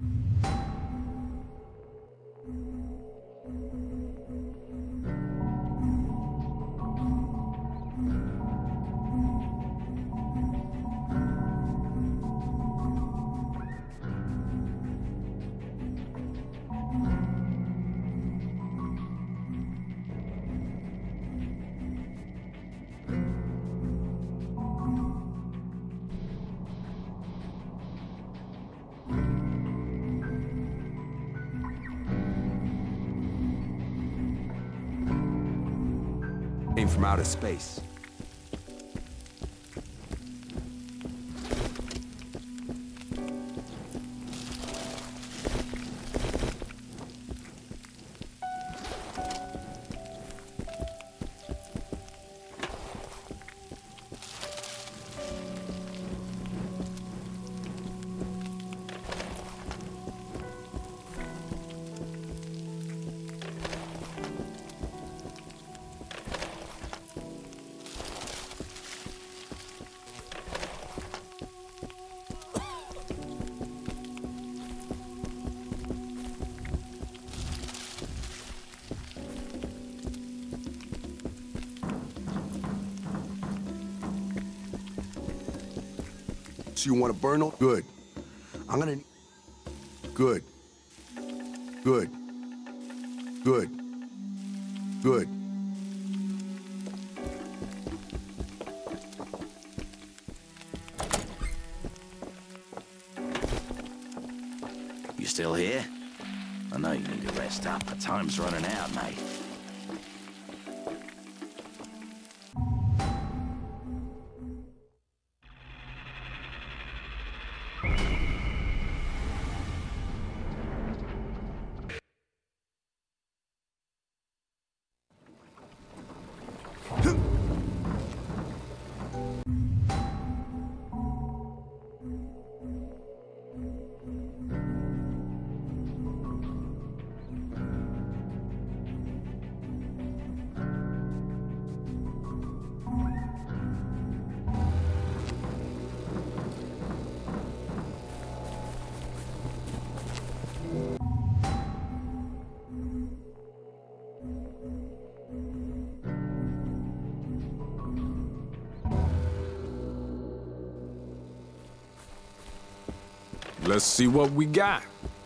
Speaker 14: Came from outer space.
Speaker 5: So you want to burn them? Good. I'm gonna... Good. Good. Good. Good.
Speaker 15: You still here? I know you need to rest up, but time's running out, mate.
Speaker 2: Let's see what we got.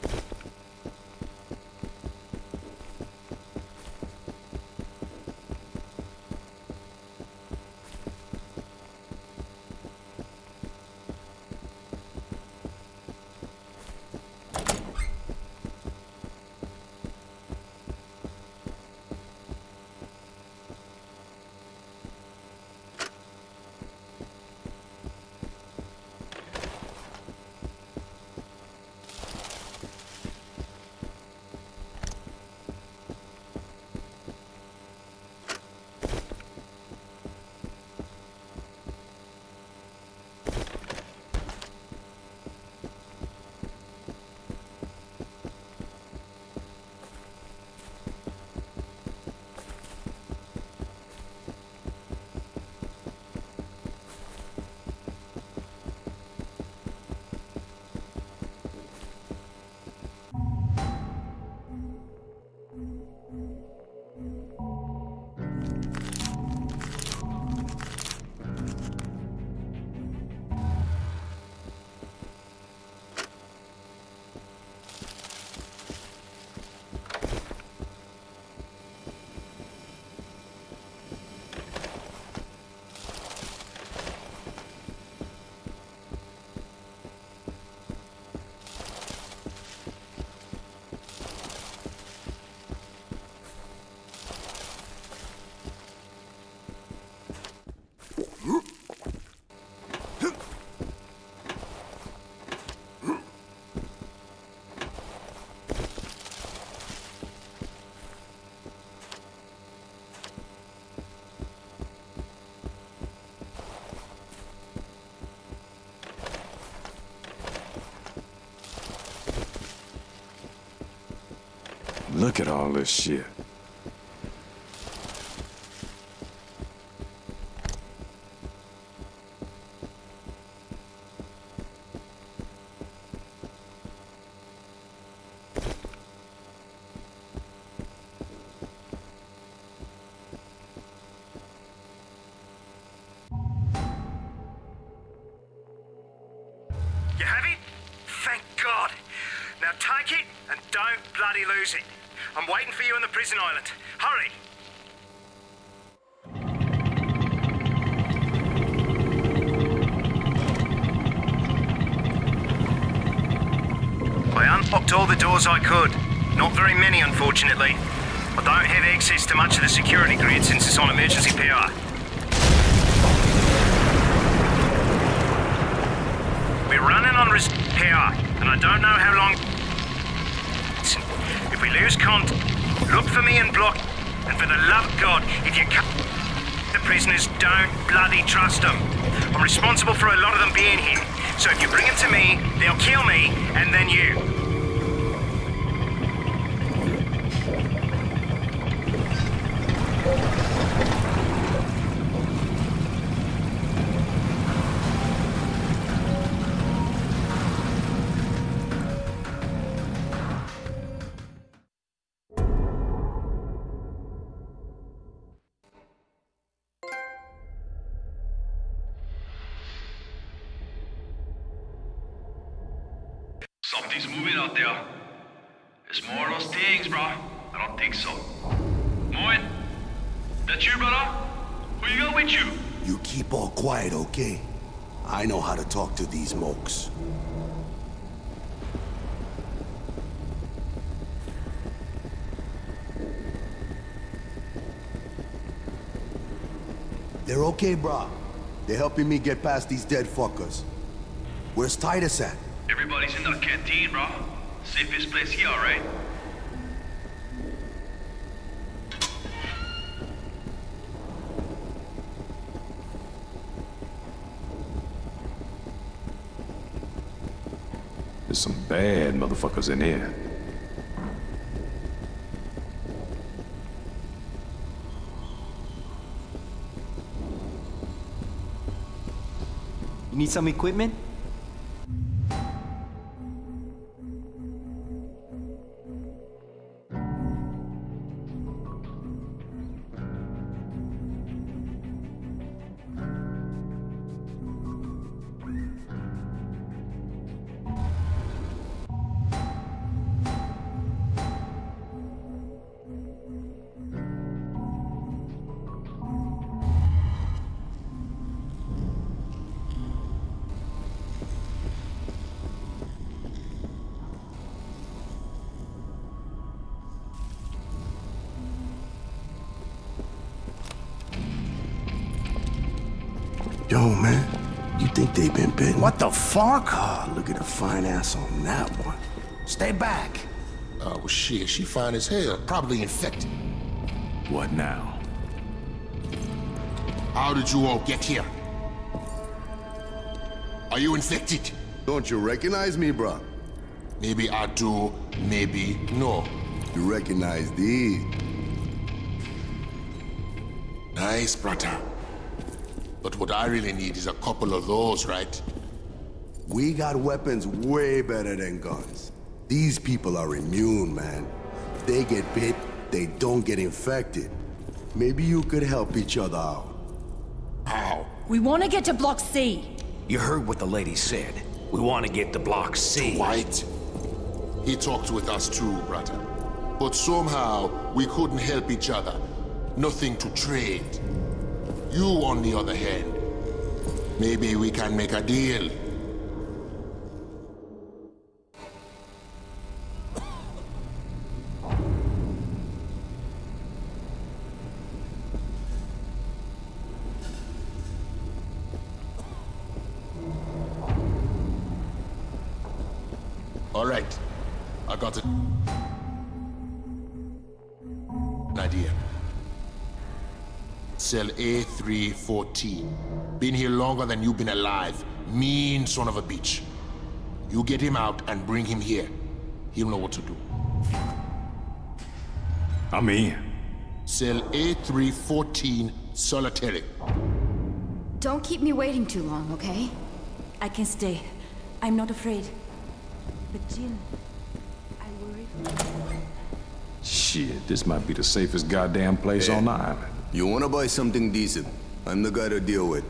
Speaker 2: Look at all this shit.
Speaker 4: You have it? Thank God. Now take it and don't bloody lose it. I'm waiting for you on the prison island. Hurry! I unlocked all the doors I could. Not very many, unfortunately. I don't have access to much of the security grid since it's on emergency power. We're running on res power, and I don't know how long... If we lose contact, look for me and block. And for the love of God, if you cut the prisoners, don't bloody trust them. I'm responsible for a lot of them being here. So if you bring them to me, they'll kill me, and then you.
Speaker 16: Something's moving out there. It's more of those things, bro. I don't think so. Moin, that you, brother? Who you got with you?
Speaker 5: You keep all quiet, okay? I know how to talk to these mokes. They're okay, brah. They're helping me get past these dead fuckers. Where's Titus at?
Speaker 16: Everybody's in that canteen, bro. Safest place here, right?
Speaker 2: There's some bad motherfuckers in here.
Speaker 11: You need some equipment?
Speaker 5: Yo, man, you think they been bitten? What the fuck? Oh, look at the fine ass on that one. Stay back.
Speaker 17: Oh, well, shit, she fine as hell. Probably infected.
Speaker 2: What now?
Speaker 17: How did you all get here? Are you infected?
Speaker 5: Don't you recognize me, bro?
Speaker 17: Maybe I do, maybe no.
Speaker 5: You recognize these?
Speaker 17: Nice, brother. But what I really need is a couple of those, right?
Speaker 5: We got weapons way better than guns. These people are immune, man. They get bit, they don't get infected. Maybe you could help each other out.
Speaker 17: How?
Speaker 18: We want to get to Block C.
Speaker 15: You heard what the lady said. We want to get to Block C.
Speaker 17: White? He talked with us too, brother. But somehow, we couldn't help each other. Nothing to trade. You, on the other hand, maybe we can make a deal. All right, I got it. An idea. Cell A three fourteen. Been here longer than you've been alive. Mean son of a bitch. You get him out and bring him here. He'll know what to do.
Speaker 2: I'm in.
Speaker 17: Cell A three fourteen, solitary.
Speaker 13: Don't keep me waiting too long, okay?
Speaker 6: I can stay. I'm not afraid. But Jin, I worry.
Speaker 2: Shit, this might be the safest goddamn place
Speaker 5: Hey,
Speaker 2: on the island.
Speaker 5: You wanna buy something decent? I'm the guy to deal with.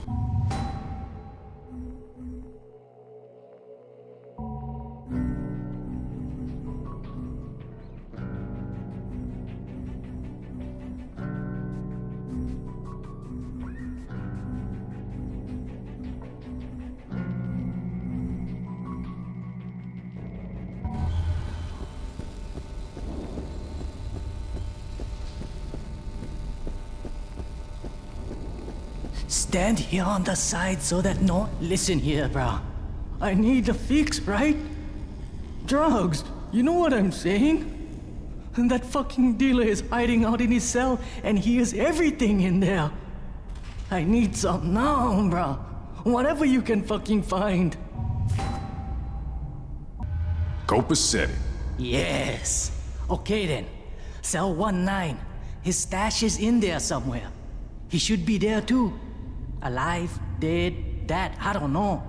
Speaker 8: Stand here on the side so that no... Listen here, bro. I need a fix, right? Drugs. You know what I'm saying? And that fucking dealer is hiding out in his cell, and he has everything in there. I need some now, bro. Whatever you can fucking find.
Speaker 2: Copacetic.
Speaker 8: Yes. Okay then. Cell one nine. His stash is in there somewhere. He should be there too. Alive, dead, that, I don't know.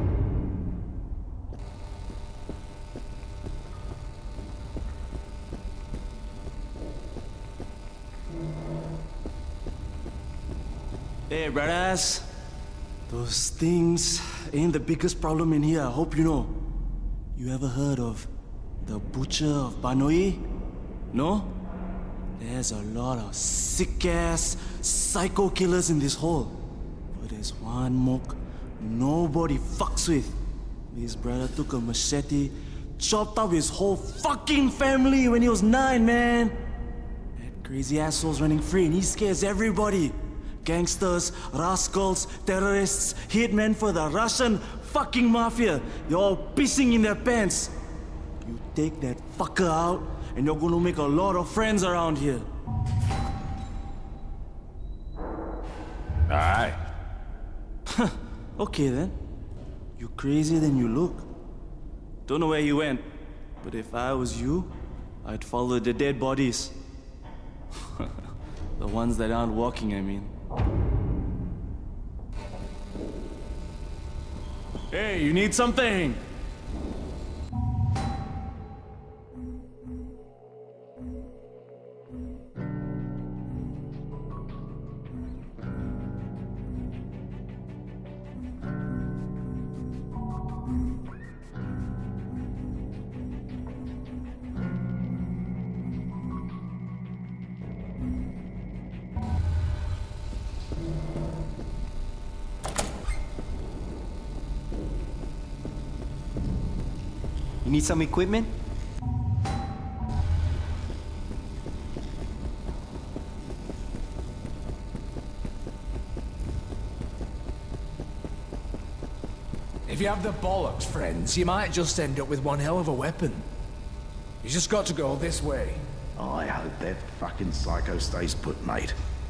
Speaker 11: Hey, brothers. Those things ain't the biggest problem in here, I hope you know.
Speaker 8: You ever heard of the Butcher of Banoi? No? There's a lot of sick-ass psycho killers in this hole. But there's one mook nobody fucks with. His brother took a machete, chopped up his whole fucking family when he was nine, man. That crazy asshole's running free and he scares everybody. Gangsters, rascals, terrorists, hitmen for the Russian fucking mafia. You're all pissing in their pants. You take that fucker out and you're gonna make a lot of friends around here.
Speaker 14: Aye.
Speaker 8: Okay then. You're crazier than you look. Don't know where he went, but if I was you, I'd follow the dead bodies. The ones that aren't walking, I mean. Hey, you need something?
Speaker 11: You need some equipment?
Speaker 19: If you have the bollocks, friends, you might just end up with one hell of a weapon. You just got to go this way.
Speaker 15: I hope that fucking psycho stays put, mate.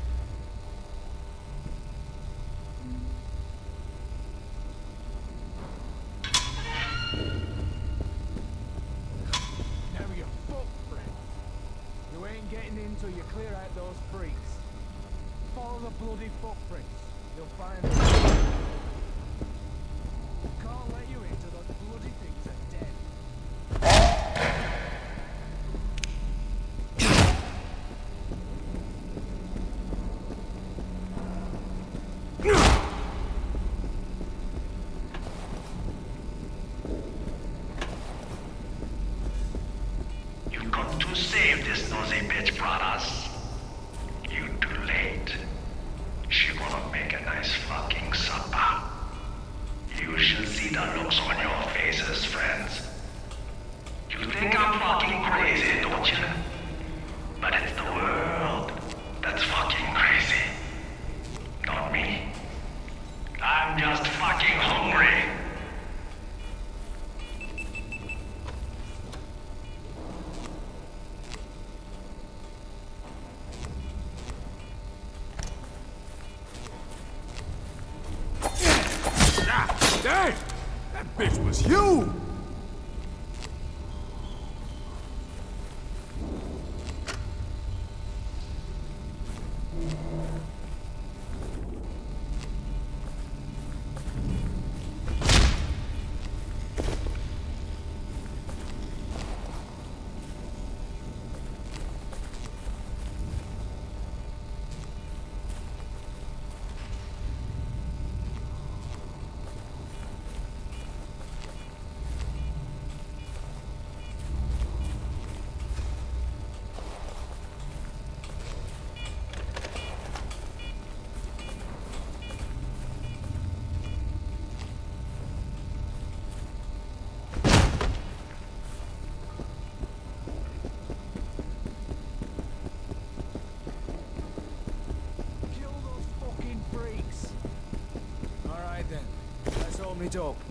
Speaker 4: Save this nosy bitch, brothers. You too late. She gonna make a nice fucking supper. You should see the looks on your faces, friends. You think I'm fucking crazy, don't you? But it's the world that's fucking crazy. Not me. I'm just fucking hungry.
Speaker 2: Dang! That bitch was you!
Speaker 19: it up.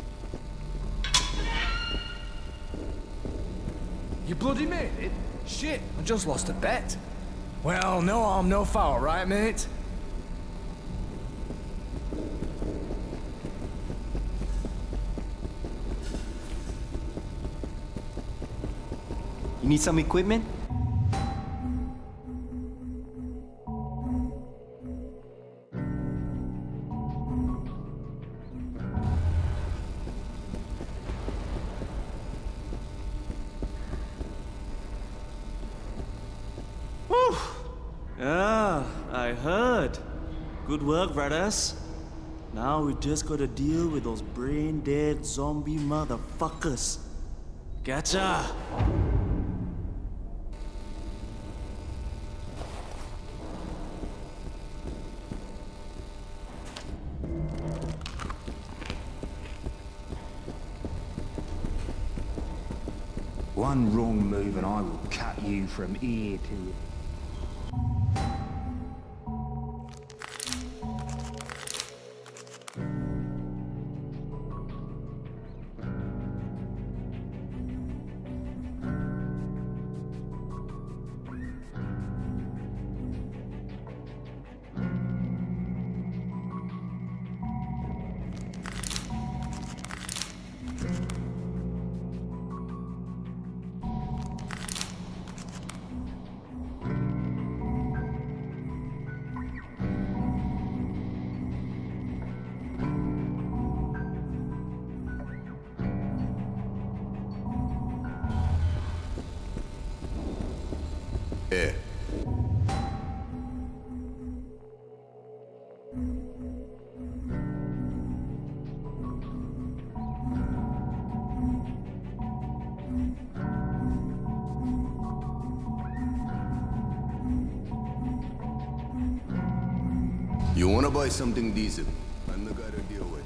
Speaker 19: You bloody made it? Shit, I just lost a bet. Well, no harm, no foul, right, mate?
Speaker 11: You need some equipment?
Speaker 8: Yeah, I heard. Good work, brothers.
Speaker 20: Now we just gotta deal with those brain-dead zombie motherfuckers. Gotcha!
Speaker 21: One wrong move and I will cut you from ear to...
Speaker 5: Yeah. You wanna buy something decent? I'm the guy to deal with.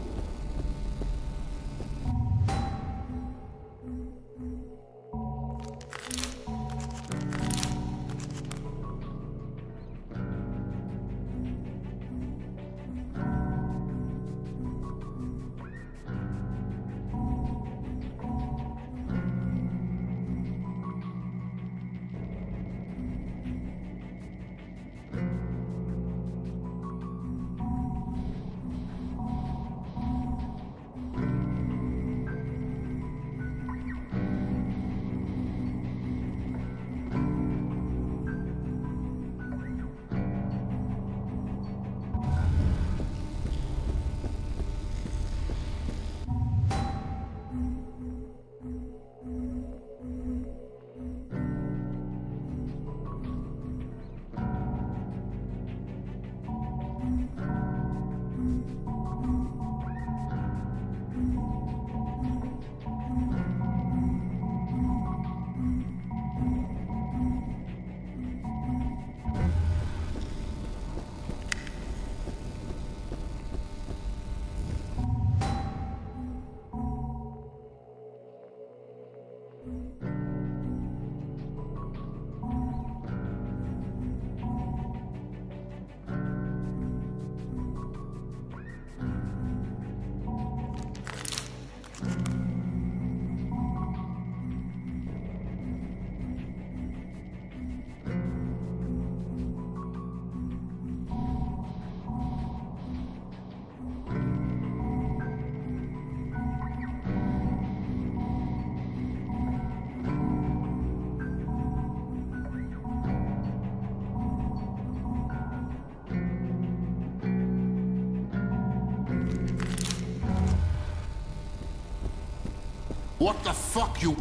Speaker 17: What the fuck, you...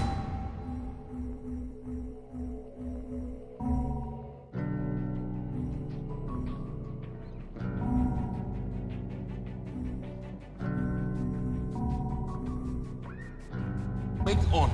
Speaker 17: Make on.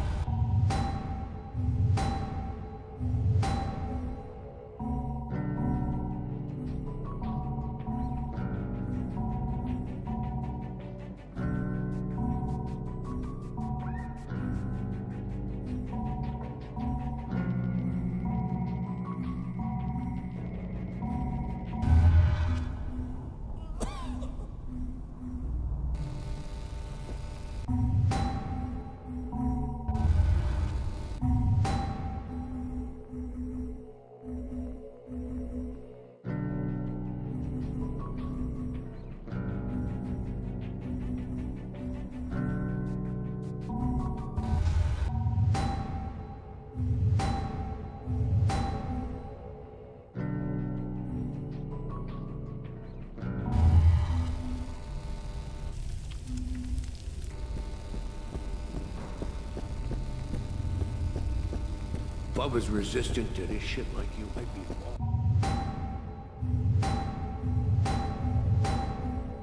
Speaker 22: If I was resistant to this shit like you, I'd be...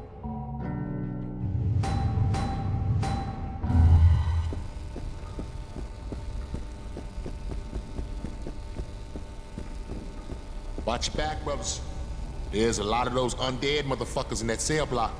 Speaker 17: Watch your back, brothers. There's a lot of those undead motherfuckers in that cell block.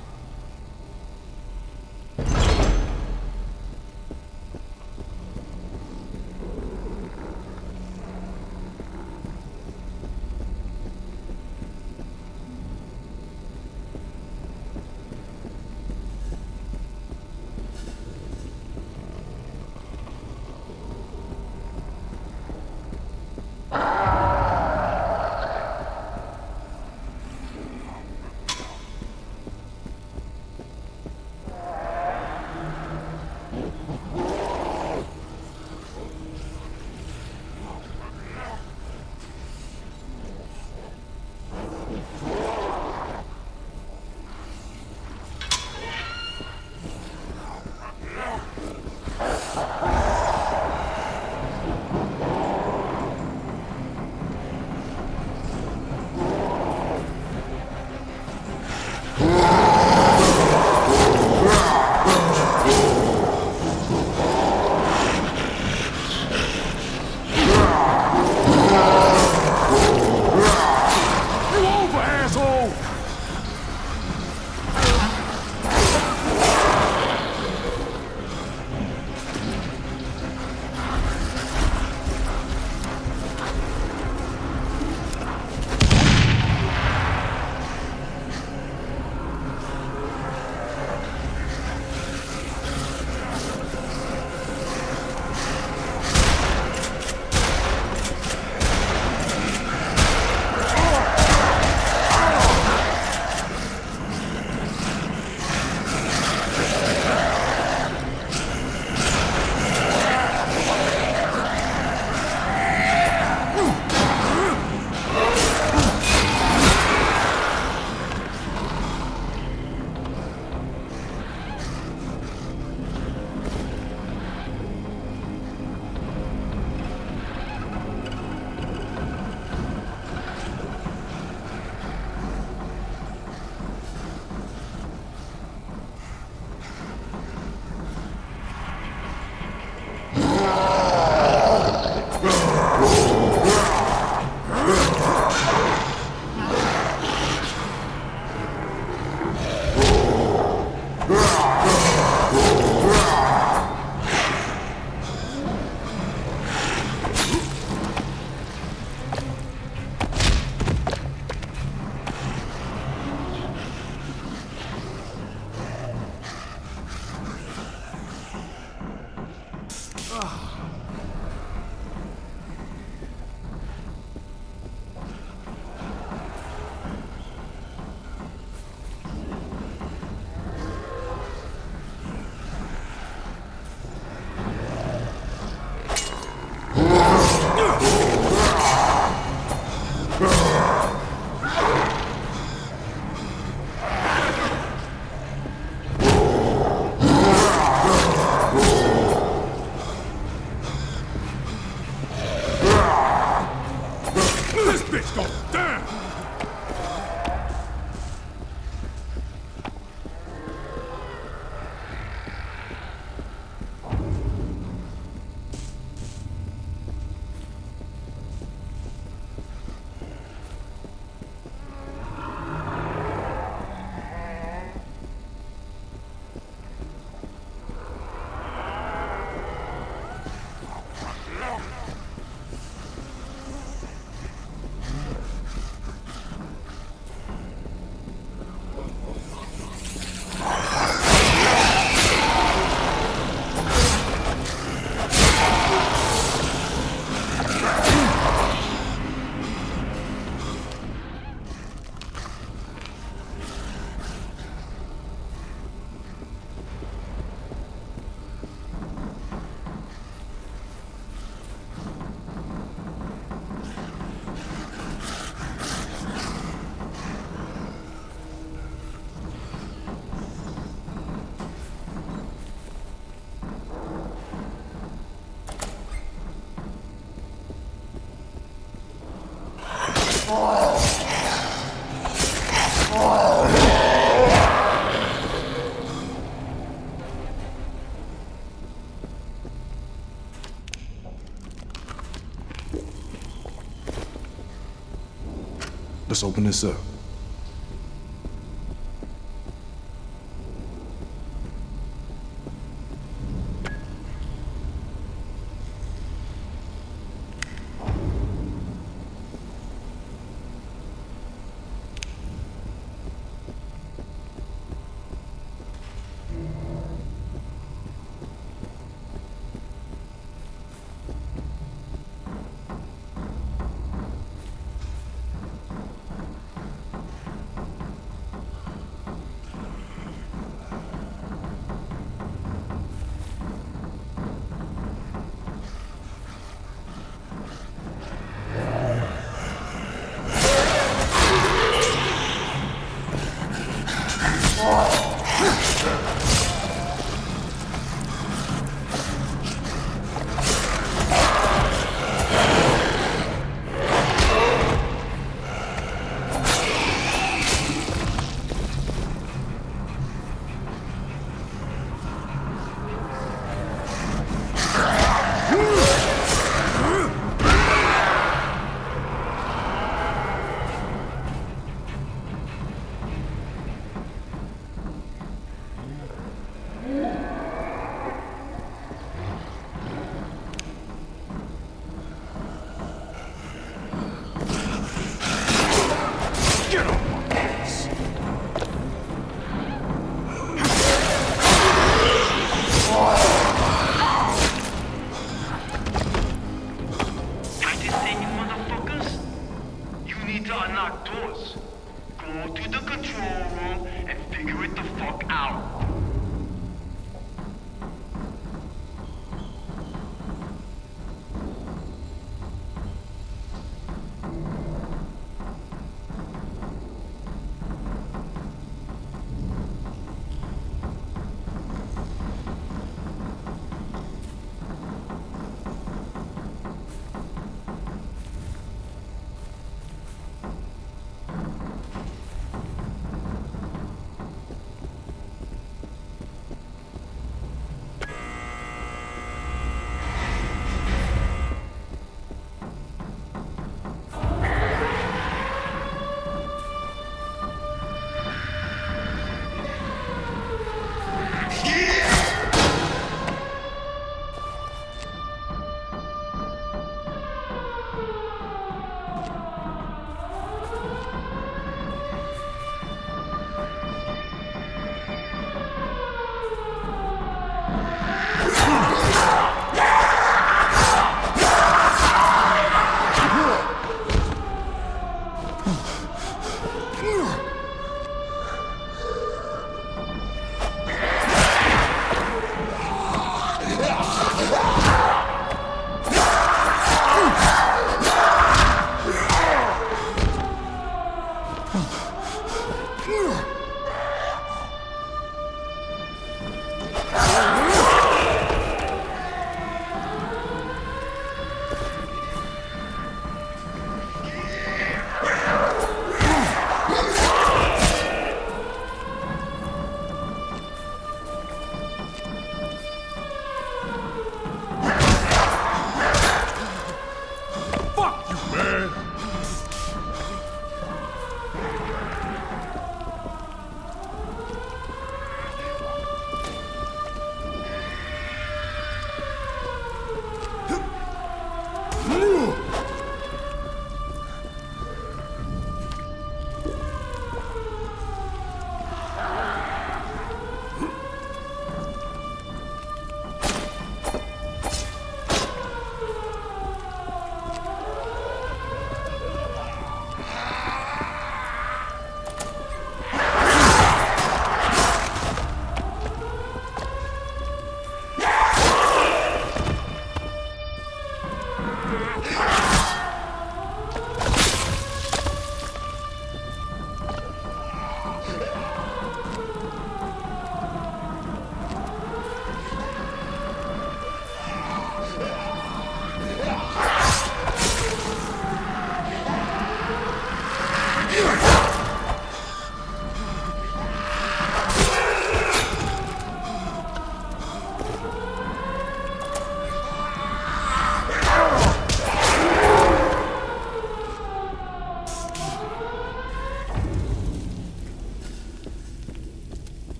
Speaker 2: Let's open this up.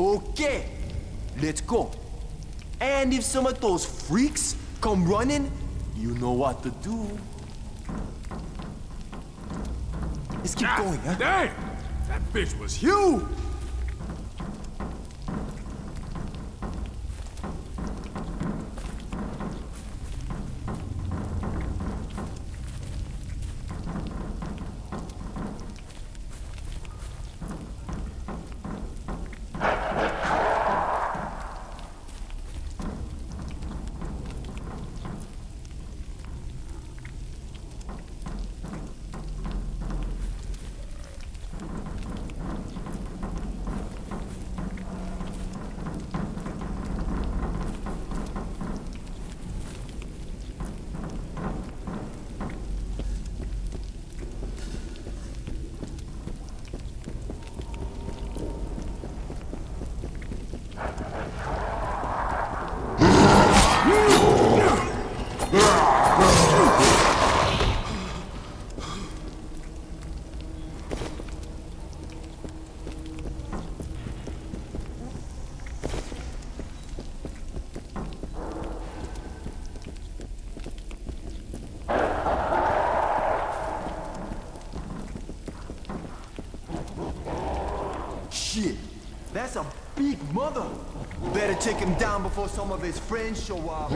Speaker 1: Okay, let's go. And if some of those freaks come running, you know what to do. Let's keep
Speaker 2: God
Speaker 1: going, huh?
Speaker 2: Dang! That bitch was huge!
Speaker 1: Shit, that's a big mother. Better take him down before some of his friends show up.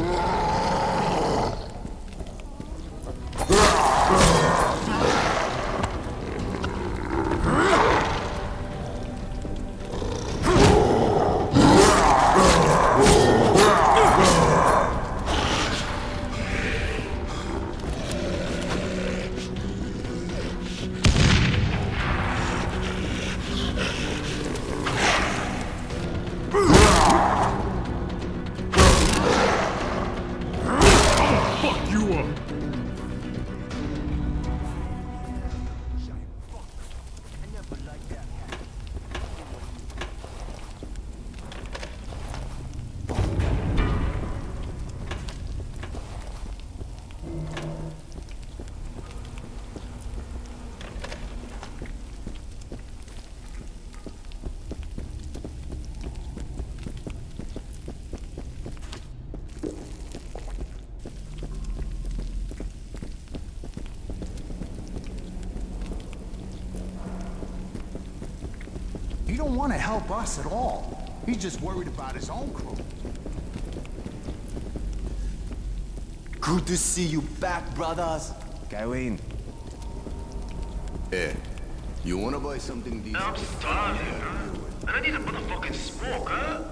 Speaker 10: He don't want to help us at all. He's just worried about his own crew.
Speaker 1: Good to see you back, brothers.
Speaker 3: Go in. Hey, you wanna buy something decent?
Speaker 16: I'm starving, huh? And I need a motherfucking smoke, huh?